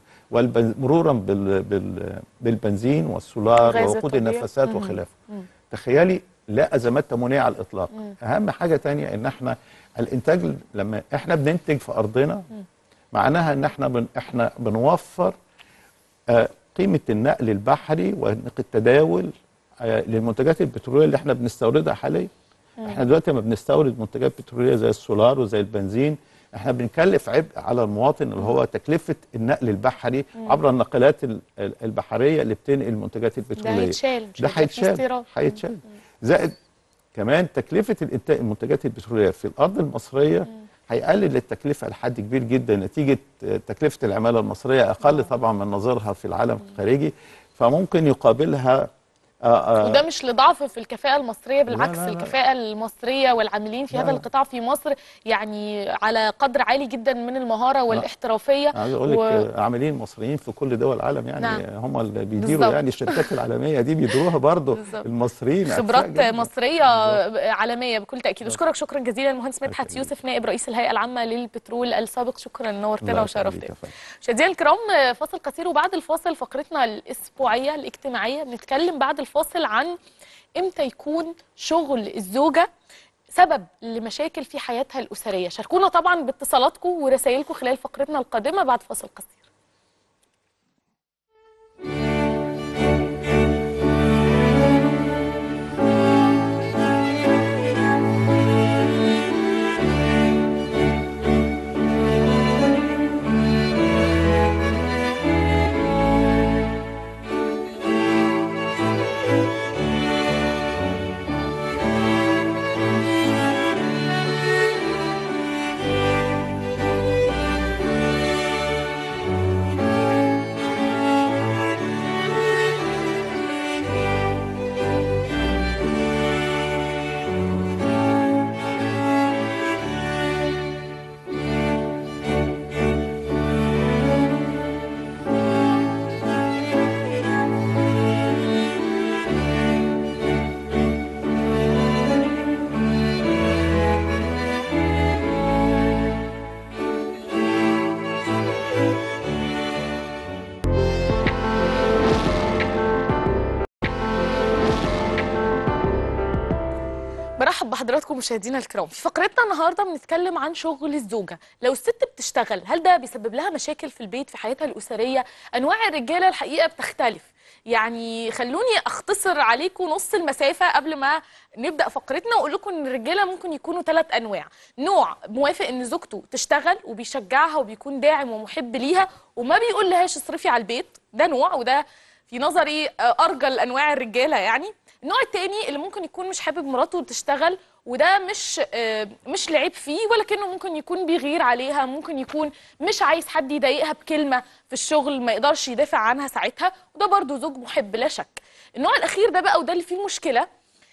مرورا بال بال بالبنزين والسولار ووقود النفاثات وخلافه. تخيلي لا ازمات تموينيه على الاطلاق. مم. اهم حاجه تانية ان احنا الانتاج لما احنا بننتج في ارضنا مم. معناها ان احنا بن احنا بنوفر آه قيمه النقل البحري والتداول آه للمنتجات البتروليه اللي احنا بنستوردها حاليا. مم. احنا دلوقتي لما بنستورد منتجات بتروليه زي السولار وزي البنزين احنا بنكلف عبء على المواطن اللي هو تكلفه النقل البحري مم. عبر الناقلات البحريه اللي بتنقل المنتجات البتروليه. ده هيتشال ده هيتشال هيتشال زائد كمان تكلفه الانتاج المنتجات البتروليه في الارض المصريه هيقلل التكلفه لحد كبير جدا نتيجه تكلفه العماله المصريه اقل مم. طبعا من نظيرها في العالم مم. الخارجي، فممكن يقابلها آه آه وده مش لضعف في الكفاءة المصرية، بالعكس لا لا لا. الكفاءة المصرية والعاملين في لا هذا القطاع في مصر يعني على قدر عالي جدا من المهارة والاحترافية. عايز اقول لك و... عاملين مصريين في كل دول العالم يعني نعم. هم اللي بيديروا يعني الشركات العالمية دي بيديروها برضه المصريين، خبرات مصرية عالمية بكل تأكيد. اشكرك شكرا جزيلا المهندس مدحت يوسف نائب رئيس الهيئة العامة للبترول السابق، شكرا نورتنا وشرفتنا. مشاهدينا الكرام فاصل قصير وبعد الفاصل فقرتنا الأسبوعية الاجتماعية بنتكلم بعد الفاصل عن امتى يكون شغل الزوجة سبب لمشاكل في حياتها الأسرية. شاركونا طبعا باتصالاتكم ورسائلكم خلال فقرتنا القادمة بعد فاصل قصير. برحب بحضراتكم مشاهدينا الكرام. في فقرتنا النهارده بنتكلم عن شغل الزوجه. لو الست بتشتغل هل ده بيسبب لها مشاكل في البيت في حياتها الاسريه؟ انواع الرجاله الحقيقه بتختلف، يعني خلوني اختصر عليكم نص المسافه قبل ما نبدا فقرتنا واقول لكم ان الرجاله ممكن يكونوا ثلاث انواع. نوع موافق ان زوجته تشتغل وبيشجعها وبيكون داعم ومحب ليها وما بيقول لهاش اصرفي على البيت، ده نوع وده في نظري ارجل انواع الرجاله. يعني النوع الثاني اللي ممكن يكون مش حابب مراته تشتغل وده مش مش لعيب فيه، ولكنه ممكن يكون بيغير عليها، ممكن يكون مش عايز حد يضايقها بكلمه في الشغل ما يقدرش يدافع عنها ساعتها، وده برضو زوج محب لا شك. النوع الاخير ده بقى وده اللي فيه المشكله،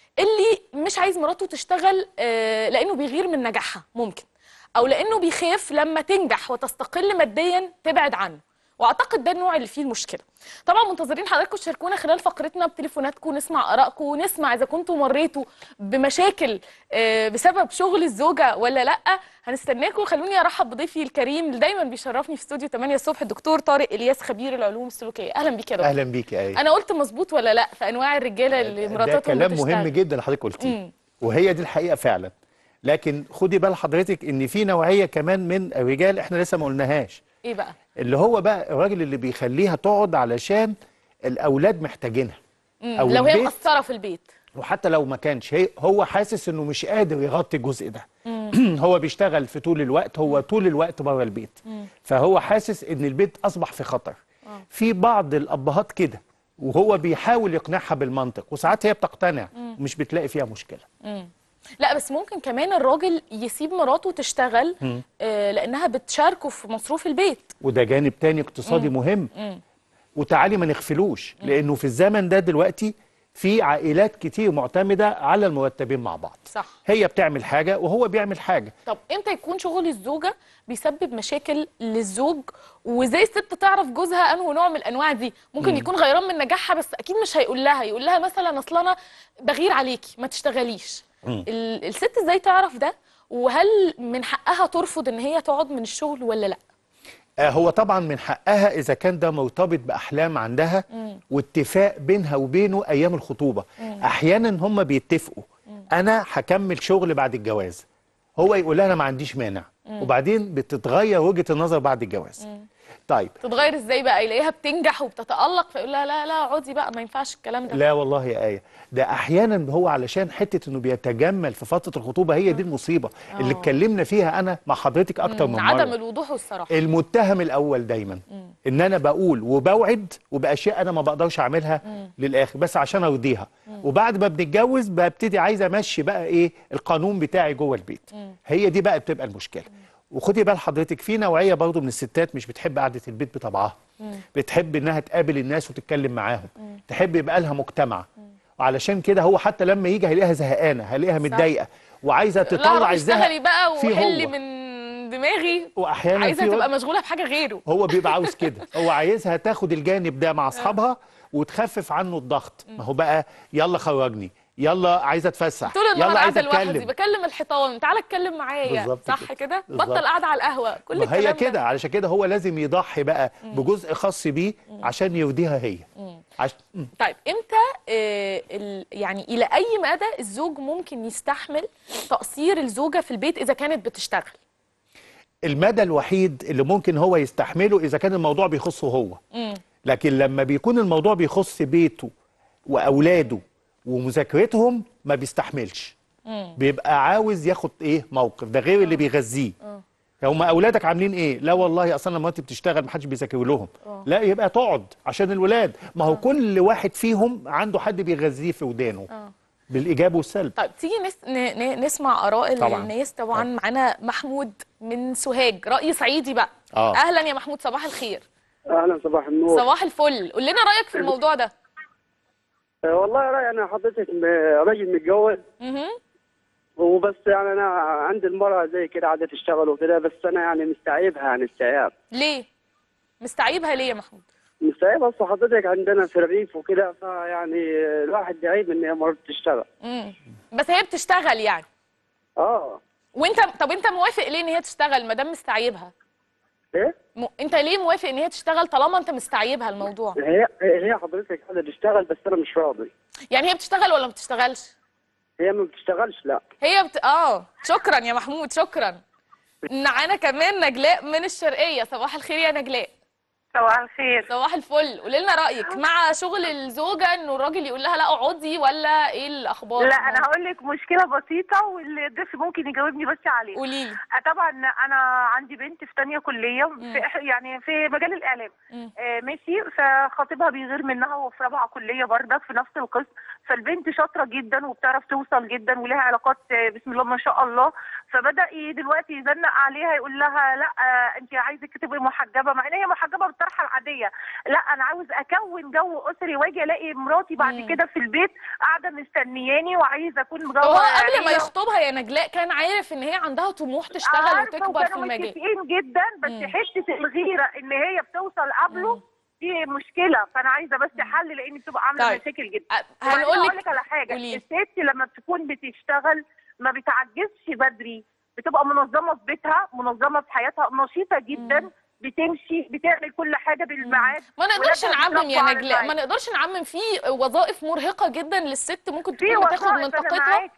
اللي مش عايز مراته تشتغل لانه بيغير من نجاحها ممكن، او لانه بيخاف لما تنجح وتستقل ماديا تبعد عنه، واعتقد ده النوع اللي فيه المشكله. طبعا منتظرين حضراتكم تشاركونا خلال فقرتنا بتليفوناتكم، نسمع ارائكم ونسمع اذا كنتوا مريتوا بمشاكل بسبب شغل الزوجه ولا لا. هنستناكم. خلوني ارحب بضيفي الكريم اللي دايما بيشرفني في استوديو ثمانية الصبح، الدكتور طارق الياس خبير العلوم السلوكيه. اهلا بيك يا دكتور. اهلا بيك يا ايه. انا قلت مظبوط ولا لا في انواع الرجاله اللي مراتاتهم ده كلام مهم جدا اللي حضرتك قلتيه، وهي دي الحقيقه فعلا. لكن خدي بال حضرتك ان في نوعيه كمان من الرجال احنا لسه ما قلناهاش. ايه بقى؟ اللي هو بقى الراجل اللي بيخليها تقعد علشان الاولاد محتاجينها، او لو هي مقصره في البيت، وحتى لو ما كانش هي هو حاسس انه مش قادر يغطي الجزء ده. هو بيشتغل في طول الوقت، هو طول الوقت بره البيت، مم. فهو حاسس ان البيت اصبح في خطر. أوه. في بعض الابهات كده وهو بيحاول يقنعها بالمنطق، وساعات هي بتقتنع ومش بتلاقي فيها مشكله. مم. لا بس ممكن كمان الراجل يسيب مراته تشتغل آه لانها بتشاركه في مصروف البيت، وده جانب تاني اقتصادي مم. مهم. مم. وتعالي ما نغفلوش، لانه في الزمن ده دلوقتي في عائلات كتير معتمده على المرتبين مع بعض. صح. هي بتعمل حاجه وهو بيعمل حاجه. طب امتى يكون شغل الزوجه بيسبب مشاكل للزوج، وازاي الست تعرف جوزها انه نوع من الانواع دي؟ ممكن مم. يكون غيران من نجاحها بس اكيد مش هيقول لها، يقول لها مثلا اصل انا بغير عليكي ما تشتغليش. الست ازاي تعرف ده؟ وهل من حقها ترفض ان هي تقعد من الشغل ولا لا؟ آه هو طبعا من حقها اذا كان ده مرتبط باحلام عندها مم. واتفاق بينها وبينه ايام الخطوبه. مم. احيانا هم بيتفقوا انا هكمل شغل بعد الجواز، هو يقول لها انا ما عنديش مانع، مم. وبعدين بتتغير وجهه النظر بعد الجواز. مم. طيب تتغير ازاي بقى؟ يلاقيها بتنجح وبتتألق فيقول لها لا لا اقعدي بقى، ما ينفعش الكلام ده. لا والله يا آية، ده احيانا هو علشان حته انه بيتجمل في فتره الخطوبه، هي دي المصيبه اللي اتكلمنا فيها انا مع حضرتك اكتر من مره. عدم الوضوح والصراحه. المتهم الاول دايما مم. ان انا بقول وبوعد وباشياء انا ما بقدرش اعملها مم. للاخر بس عشان ارضيها، وبعد ما بنتجوز ببتدي عايزه امشي بقى ايه القانون بتاعي جوه البيت. مم. هي دي بقى بتبقى المشكله. وخدي بال حضرتك في نوعيه برضو من الستات مش بتحب قعده البيت بطبعها، مم. بتحب انها تقابل الناس وتتكلم معاهم، مم. تحب يبقى لها مجتمع. وعلشان كده هو حتى لما يجي هيلاقيها زهقانه، هيلاقيها متضايقه وعايزه لا تطلع روحي الزهق اشتغلي بقى فيه وحلي هو. من دماغي، واحيانا عايزه في تبقى وقت- مشغوله بحاجه غيره. هو بيبقى عاوز كده، هو عايزها تاخد الجانب ده مع اصحابها وتخفف عنه الضغط. ما هو بقى يلا خرجني، يلا عايزه اتفسح، طول النهار يلا عايزه قاعده لوحدي اتكلم. بكلم الحيطان، تعالى اتكلم معايا، بالظبط صح كده. كده؟ بالظبط. بطل قاعده على القهوه، كل ما الكلام هي ده. كده، علشان كده هو لازم يضحي بقى بجزء خاص بيه عشان يرضيها هي. مم. عش... مم. طيب امتى آه ال... يعني الى اي مدى الزوج ممكن يستحمل تقصير الزوجه في البيت اذا كانت بتشتغل؟ المدى الوحيد اللي ممكن هو يستحمله اذا كان الموضوع بيخصه هو. مم. لكن لما بيكون الموضوع بيخص بيته واولاده ومذاكرتهم ما بيستحملش. مم. بيبقى عاوز ياخد ايه موقف، ده غير اللي بيغذيه. اه هم اولادك عاملين ايه؟ لا والله اصلا لما انت بتشتغل ما حدش بيذاكر لهم. اه لا يبقى تقعد عشان الولاد، ما هو كل واحد فيهم عنده حد بيغذيه في ودانه اه بالايجاب والسلب. طيب تيجي نس... ن... ن... نسمع اراء طبعاً. الناس. طبعا معانا محمود من سوهاج، راي صعيدي بقى. اه اهلا يا محمود، صباح الخير. اهلا صباح النور. صباح الفل، قول لنا رايك في الموضوع ده. أه والله رايي انا حضرتك م- راجل متجوز اها وبس، يعني انا عندي المراه زي كده قاعده تشتغل وكده، بس انا يعني مستعيبها عن استيعاب. ليه؟ مستعيبها ليه يا محمود؟ مستعيبها اصل حضرتك عندنا في الريف وكده، فيعني الواحد يعيب ان هي مرات تشتغل. امم بس هي بتشتغل يعني. اه وانت طب انت موافق ليه ان هي تشتغل ما دام مستعيبها؟ ايه؟ م... انت ليه موافق ان هي تشتغل طالما انت مستعيبها الموضوع؟ هي هي حضرتك قاعده تشتغل بس انا مش راضي. يعني هي بتشتغل ولا ما بتشتغلش؟ هي ما بتشتغلش لا. هي بت... اه شكرا يا محمود، شكرا. معانا كمان نجلاء من الشرقيه، صباح الخير يا نجلاء. صباح الخير. صباح الفل، قولي لنا رايك مع شغل الزوجه انه الراجل يقول لها لا اقعدي، ولا ايه الاخبار؟ لا انا هقول لك مشكله بسيطه والضيف ممكن يجاوبني بس عليها. قولي لي. طبعا انا عندي بنت في ثانيه كليه في إح- يعني في مجال الاعلام. آه ماشي، فخطيبها بيغير منها وهو في رابعه كليه برضك في نفس القسم، فالبنت شاطره جدا وبتعرف توصل جدا ولها علاقات آه بسم الله ما شاء الله، فبدا ي- دلوقتي يزنق عليها يقول لها لا آه انت عايزك تبقي محجبه، مع ان هي محجبه بالطرحه العاديه. لا انا عاوز اكون جو اسري واجي الاقي مراتي بعد كده في البيت قاعده مستنياني وعايزه اكون هو مجوه. قبل ما يخطبها يا نجلاء كان عارف ان هي عندها طموح تشتغل وتكبر في المجال. متفقين جدا، بس مم. حته الغيره ان هي بتوصل قبله دي مشكله، فانا عايزه بس حل لان بتبقى عامله طيب. مشاكل جدا. هنقول وبعدين لك- هقول لك على حاجه، قولي. الست لما بتكون بتشتغل ما بتعجزش بدري، بتبقى منظمه في بيتها، منظمه في حياتها، نشيطه جدا. مم. بتمشي بتعمل كل حاجه بالميعاد. ما نقدرش ولادها نعمم يا بيتربوا على نجلاء، ما الميعاد. نقدرش نعمم في وظائف مرهقه جدا للست ممكن في تكون بتاخد وظائف من أنا طاقتها. معاك.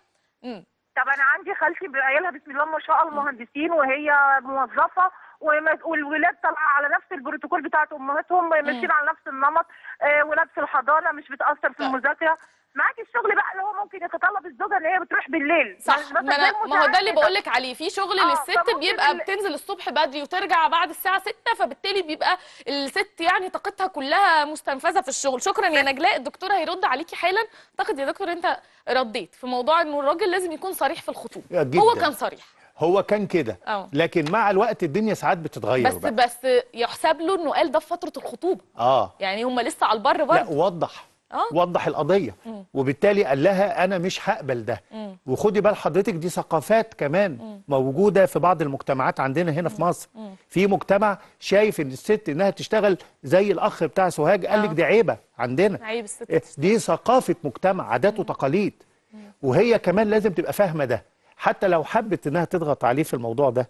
طب انا عندي خالتي بعيالها بسم الله ما شاء الله مهندسين وهي موظفه، وما- والولاد طالعه على نفس البروتوكول بتاعت امهاتهم، ماشيين على نفس النمط. آه ولاد في الحضانه مش بتاثر في المذاكره. معاك الشغل بقى اللي هو ممكن يتطلب الزوجه ان هي بتروح بالليل. صح، مثلا ما, زي أنا ما هو ده اللي المساعد بقول كده. لك عليه، في شغل آه، للست فممكن بيبقى ال- بتنزل الصبح بدري وترجع بعد الساعه ستة، فبالتالي بيبقى الست يعني طاقتها كلها مستنفذه في الشغل. شكرا يا نجلاء، الدكتور هيرد عليكي حالا. اعتقد يا دكتور انت رديت في موضوع انه الراجل لازم يكون صريح في الخطوبه. جداً. هو كان صريح. هو كان كده، اه لكن مع الوقت الدنيا ساعات بتتغير بس بقى. بس يحسب له انه قال ده في فتره الخطوبه، اه يعني هم لسه على البر لا برضه. وضح اه وضح القضيه. مم. وبالتالي قال لها انا مش هقبل ده. مم. وخدي بال حضرتك دي ثقافات كمان مم. موجوده في بعض المجتمعات عندنا هنا في مصر. مم. في مجتمع شايف ان الست انها تشتغل زي الاخ بتاع سوهاج قال لك آه. دي عيبه عندنا. عيب الست إيه، دي ثقافه مجتمع، عادات وتقاليد. وهي كمان لازم تبقى فاهمه ده، حتى لو حبت انها تضغط عليه في الموضوع ده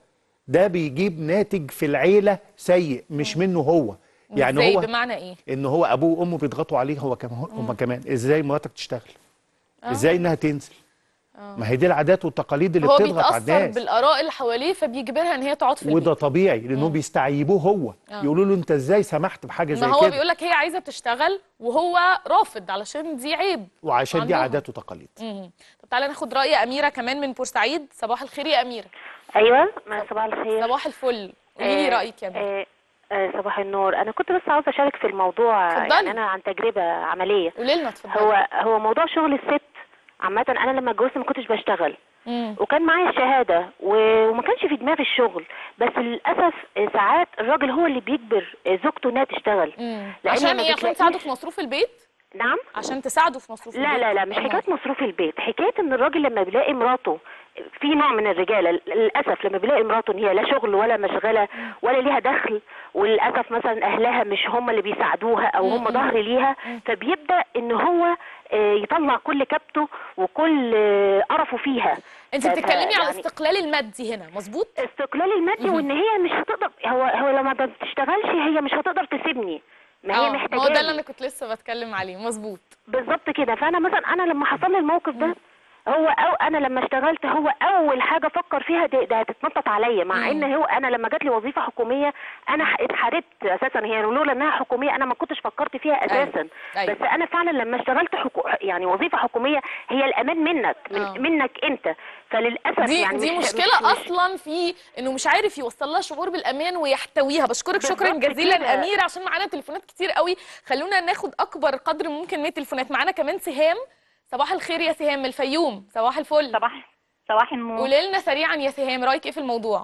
ده بيجيب ناتج في العيله سيء مش منه هو. يعني ازاي؟ هو بمعنى ايه؟ ان هو ابوه وامه بيضغطوا عليه هو كمان، هم كمان ازاي مراتك تشتغل؟ آه. ازاي انها تنزل؟ آه. ما هي دي العادات والتقاليد اللي هو بتضغط على بيتاثر الناس، بالاراء اللي حواليه فبيجبرها ان هي تقعد في البيت. وده طبيعي لانهم بيستعيبوه هو. آه. يقولوا له انت ازاي سمحت بحاجه زي ما هو كده؟ بيقول لك هي عايزه تشتغل وهو رافض علشان دي عيب وعشان دي عندهم. عادات وتقاليد. امم طب تعالى ناخد راي اميره كمان من بورسعيد. صباح الخير يا اميره. ايوه صباح الخير. صباح الفل، قولي لي آه رايك يا اميره. آه آه صباح النور. انا كنت بس عاوزه اشارك في الموضوع. اتفضلي. يعني انا عن تجربه عمليه. قولي لنا اتفضلي. هو هو موضوع شغل الست عامه. انا لما اتجوزت ما كنتش بشتغل مم. وكان معايا الشهاده و- وما كانش في دماغي الشغل، بس للاسف ساعات الراجل هو اللي بيجبر زوجته انها تشتغل. مم. لأن عشان ما ايه؟ عشان بتلاقيش- تساعده في مصروف البيت؟ نعم، عشان تساعده في مصروف لا البيت. لا لا مش أمال. حكايه مصروف البيت، حكايه ان الراجل لما بيلاقي مراته، في نوع من الرجاله للاسف لما بيلاقي مراته ان هي لا شغل ولا مشغله ولا ليها دخل، وللاسف مثلا اهلها مش هم اللي بيساعدوها او هم مم. ظهر ليها، فبيبدا ان هو آه، يطلع كل كبته وكل آه، قرفه فيها. انت ف- بتتكلمي على يعني الاستقلال المادي هنا، مظبوط؟ استقلال المادي، مهم. وان هي مش هتقدر، هو هو لما ما بتشتغلش هي مش هتقدر تسيبني، ما هي آه، محتاجه. هو ده اللي انا كنت لسه بتكلم عليه، مظبوط. بالظبط كده. فانا مثلا انا لما حصل لي الموقف ده، هو أو انا لما اشتغلت هو اول حاجه فكر فيها ده, ده هتتنطط عليا، مع مم. ان هو انا لما جات لي وظيفه حكوميه انا ح- اتحاربت اساسا. هي لولا انها حكوميه انا ما كنتش فكرت فيها اساسا. أيوة. بس انا فعلا لما اشتغلت حكو... يعني وظيفه حكوميه هي الامان منك من آه. منك انت، فللاسف دي يعني دي مش مشكله مش مش اصلا في انه مش عارف يوصل لها شعور بالامان ويحتويها. بشكرك شكرا بالظبط جزيلا كده. اميره، عشان معانا تليفونات كتير قوي. خلونا ناخد اكبر قدر ممكن من التليفونات. معانا كمان سهام. صباح الخير يا سهام من الفيوم. صباح الفل. صباح صباح النور. قولي لنا سريعا يا سهام، رايك ايه في الموضوع؟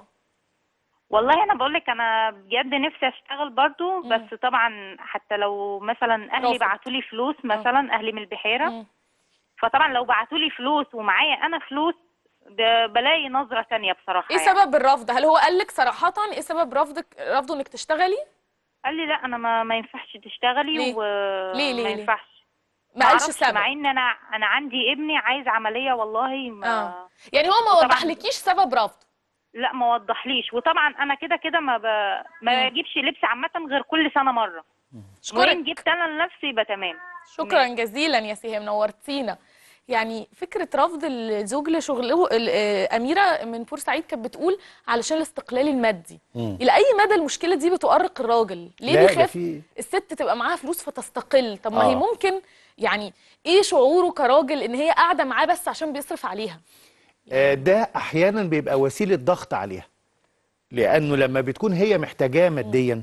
والله انا بقول لك انا بجد نفسي اشتغل برضو، مم. بس طبعا حتى لو مثلا اهلي رافض. بعتوا لي فلوس، مثلا اهلي من البحيره، مم. فطبعا لو بعتوا لي فلوس ومعايا انا فلوس ب- بلاقي نظره تانية بصراحه. ايه يعني سبب الرفض؟ هل هو قال لك صراحه ايه سبب رفضك رفضه انك تشتغلي؟ قال لي لا انا ما, ما ينفعش تشتغلي. ليه؟ و ليه- ليه- ما ليه؟ ينفعش. ما قالش معرفش، سبب. مع ان انا انا عندي ابني عايز عمليه والله ما اه يعني هو ما وطبعاً- وضحلكيش سبب رفضه؟ لا ما وضحليش. وطبعا انا كده كده ما ب... ما بجيبش لبس عامه غير كل سنه مره. اشكرك. وإن جبت انا لنفسي يبقى تمام. شكرا جزيلا يا سهام، نورتينا. يعني فكره رفض الزوج لشغله ال- آه، اميره من بورسعيد كانت بتقول علشان الاستقلال المادي. مم. الى اي مدى المشكله دي بتؤرق الراجل؟ ليه لا، ده بيخاف في- الست تبقى معاها فلوس فتستقل؟ طب ما آه. هي ممكن، يعني ايه شعوره كراجل ان هي قاعده معاه بس عشان بيصرف عليها؟ آه، ده احيانا بيبقى وسيله ضغط عليها، لانه لما بتكون هي محتاجاه ماديا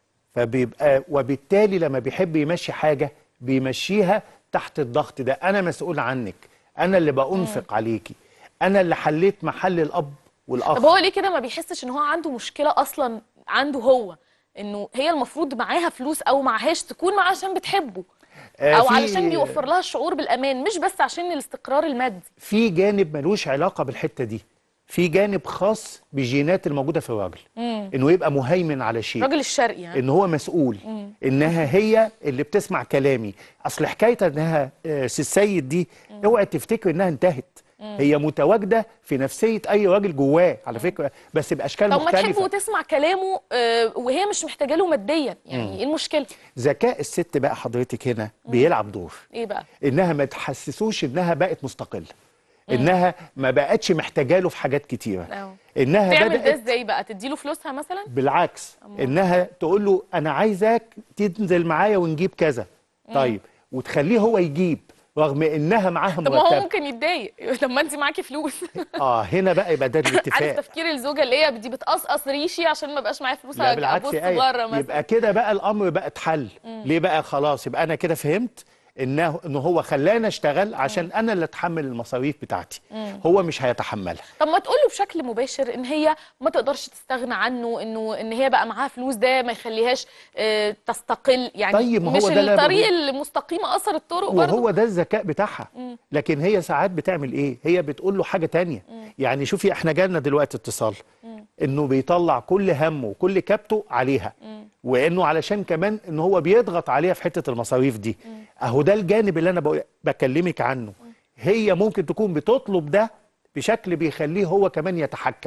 فبيبقى، وبالتالي لما بيحب يمشي حاجه بيمشيها تحت الضغط ده. انا مسؤول عنك، انا اللي بأنفق عليكي، انا اللي حليت محل الاب والاخ. طب هو ليه كده ما بيحسش ان هو عنده مشكله اصلا عنده هو، انه هي المفروض معاها فلوس او معهاش تكون معاه عشان بتحبه، آه، او في- علشان بيوفر لها الشعور بالامان، مش بس عشان الاستقرار المادي؟ في جانب ملوش علاقه بالحته دي، في جانب خاص بالجينات الموجوده في الراجل، مم. انه يبقى مهيمن على شيء، الراجل الشرقي يعني. ان هو مسؤول، مم. انها هي اللي بتسمع كلامي. اصل حكايتها انها آه، سي السيد دي، اوعي تفتكر انها انتهت، مم. هي متواجده في نفسيه اي راجل جواه على فكره، بس باشكال طب ما تحبه مختلفه. وتسمع كلامه آه، وهي مش محتاجه له ماديا، يعني مم. ايه المشكله؟ ذكاء الست بقى حضرتك هنا بيلعب دور، ايه بقى؟ انها ما تحسسوش انها بقت مستقله، انها ما بقتش محتاجه له في حاجات كتيره، أه. انها تعمل ده بدات ازاي بقى؟ تديله فلوسها مثلا؟ بالعكس، انها تقول له انا عايزاك تنزل معايا ونجيب كذا، مم. طيب، وتخليه هو يجيب رغم انها معاها طب ما هو مرتب. ممكن يتضايق لما انت معاكي فلوس. اه هنا بقى يبقى ده عارف الاتفاق. تفكير الزوجه اللي هي دي بتقصقص ريشي عشان ما بقاش معايا فلوس لا بالعكس ابص يا آية، بره مثلا. يبقى كده بقى الامر بقى اتحل. مم. ليه بقى؟ خلاص يبقى انا كده فهمت انه ان هو خلاني اشتغل عشان انا اللي اتحمل المصاريف بتاعتي، مم. هو مش هيتحملها. طب ما تقول له بشكل مباشر ان هي ما تقدرش تستغنى عنه، انه ان هي بقى معاها فلوس ده ما يخليهاش آه، تستقل، يعني طيب، ما هو مش ده اللي الطريق بقوله. المستقيم اثر الطرق برضه. وهو ده الذكاء بتاعها. مم. لكن هي ساعات بتعمل ايه؟ هي بتقول له حاجه تانية. مم. يعني شوفي احنا جالنا دلوقتي اتصال مم. انه بيطلع كل همه وكل كبته عليها، مم. وانه علشان كمان ان هو بيضغط عليها في حته المصاريف دي. اهو ده الجانب اللي انا بقول- بكلمك عنه. هي ممكن تكون بتطلب ده بشكل بيخليه هو كمان يتحكم.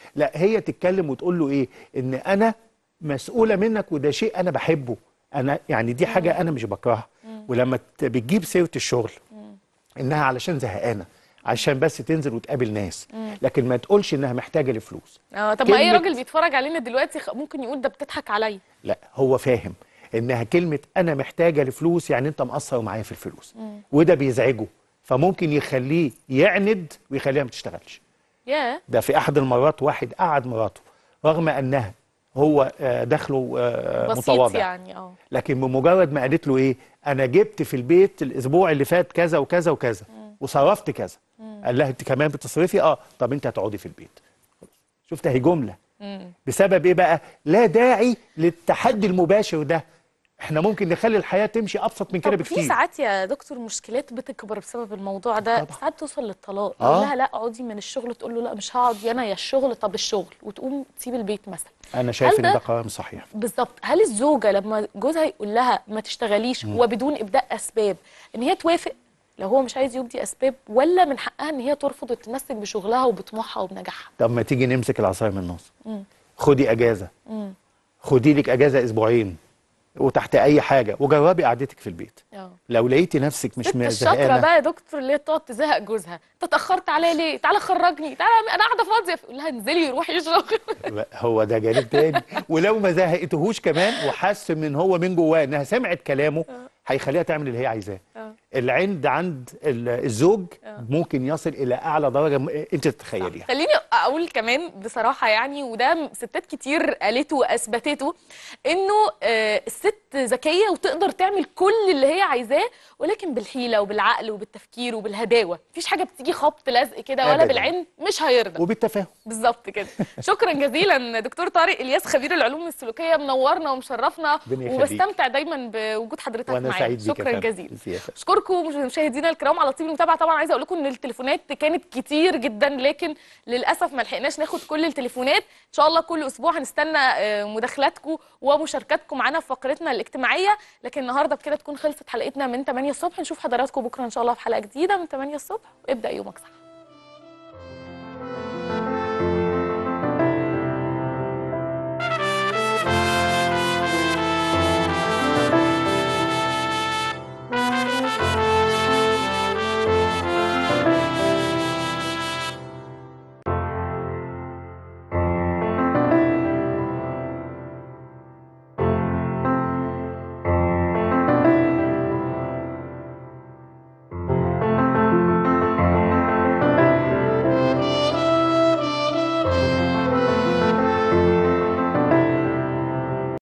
لا هي تتكلم وتقول له ايه، ان انا مسؤوله منك وده شيء انا بحبه، انا يعني دي حاجه انا مش بكرهها. ولما ت- بتجيب سيره الشغل انها علشان زهقانه، عشان بس تنزل وتقابل ناس، مم. لكن ما تقولش انها محتاجه لفلوس. اه طب ما اي كلمة- راجل بيتفرج علينا دلوقتي خ- ممكن يقول ده بتضحك عليا. لا هو فاهم انها كلمه انا محتاجه لفلوس يعني انت مقصر معايا في الفلوس، مم. وده بيزعجه، فممكن يخليه يعند ويخليها ما تشتغلش. ياه. ده في احد المرات واحد قعد مراته رغم انها هو آه، دخله آه، بسيط متواضع، يعني اه لكن بمجرد ما قالت له ايه، انا جبت في البيت الاسبوع اللي فات كذا وكذا وكذا وصرفت كذا، قال لها انت كمان بتصرفي؟ اه طب انت هتقعدي في البيت. شفت اهي جمله مم. بسبب ايه بقى؟ لا داعي للتحدي المباشر ده، احنا ممكن نخلي الحياه تمشي ابسط من كده طب في بكتير. ساعات يا دكتور مشكلات بتكبر بسبب الموضوع ده، ساعات توصل للطلاق. آه. يقول لها لا اقعدي من الشغل، تقول له لا مش هقعد يا انا يا الشغل، طب الشغل، وتقوم تسيب البيت مثلا. انا شايف هل ان ده- ده قرار مش صحيح. بالظبط. هل الزوجه لما جوزها يقول لها ما تشتغليش مم. وبدون ابداء اسباب ان هي توافق لو هو مش عايز يبدي اسباب، ولا من حقها ان هي ترفض وتتمسك بشغلها وبطموحها وبنجاحها؟ طب ما تيجي نمسك العصايه من النص، مم. خدي اجازه، مم. خدي لك اجازه اسبوعين وتحت اي حاجه وجربي قعدتك في البيت. اه لو لقيتي نفسك مش الست الشاطره زهقانه، بقى يا دكتور اللي هي تقعد تزهق جوزها، انت اتاخرت عليا ليه؟ تعالى خرجني، تعالى انا قاعده فاضيه، يقول لها انزلي روحي الشغل. هو ده جانب تاني. ولو ما زهقتهوش كمان وحس من هو من جواه انها سمعت كلامه، هيخليها تعمل اللي هي عايزاه. اه العند عند ال- الزوج آه. ممكن يصل الى اعلى درجه م- انت تتخيليها. خليني اقول كمان بصراحه يعني، وده ستات كتير قالته واثبتته، انه آه، الست ذكيه وتقدر تعمل كل اللي هي عايزاه، ولكن بالحيله وبالعقل وبالتفكير وبالهداوه، مفيش حاجه بتيجي خبط لزق كده ولا أبداً. بالعين مش هيرضى. وبالتفاهم. بالظبط كده. شكرا جزيلا دكتور طارق الياس، خبير العلوم السلوكيه، منورنا ومشرفنا، ربنا يخليك. وبستمتع دايما بوجود حضرتك وانا معايا. سعيد بيك يا شكرا فندم. جزيلا. السياسة. اشكركم مشاهدينا الكرام على طيب المتابعه. طبعا عايزه اقول لكم ان التليفونات كانت كتير جدا، لكن للاسف ما لحقناش ناخد كل التليفونات. ان شاء الله كل اسبوع هنستنى آه، مداخلاتكم ومشاركاتكم معانا في فقرتنا الاجتماعيه. لكن النهارده بكده تكون خلصت حلقتنا من ثمانية الصبح. نشوف حضراتكم بكره ان شاء الله في حلقه جديده من ثمانية الصبح، وابدا يومك صح.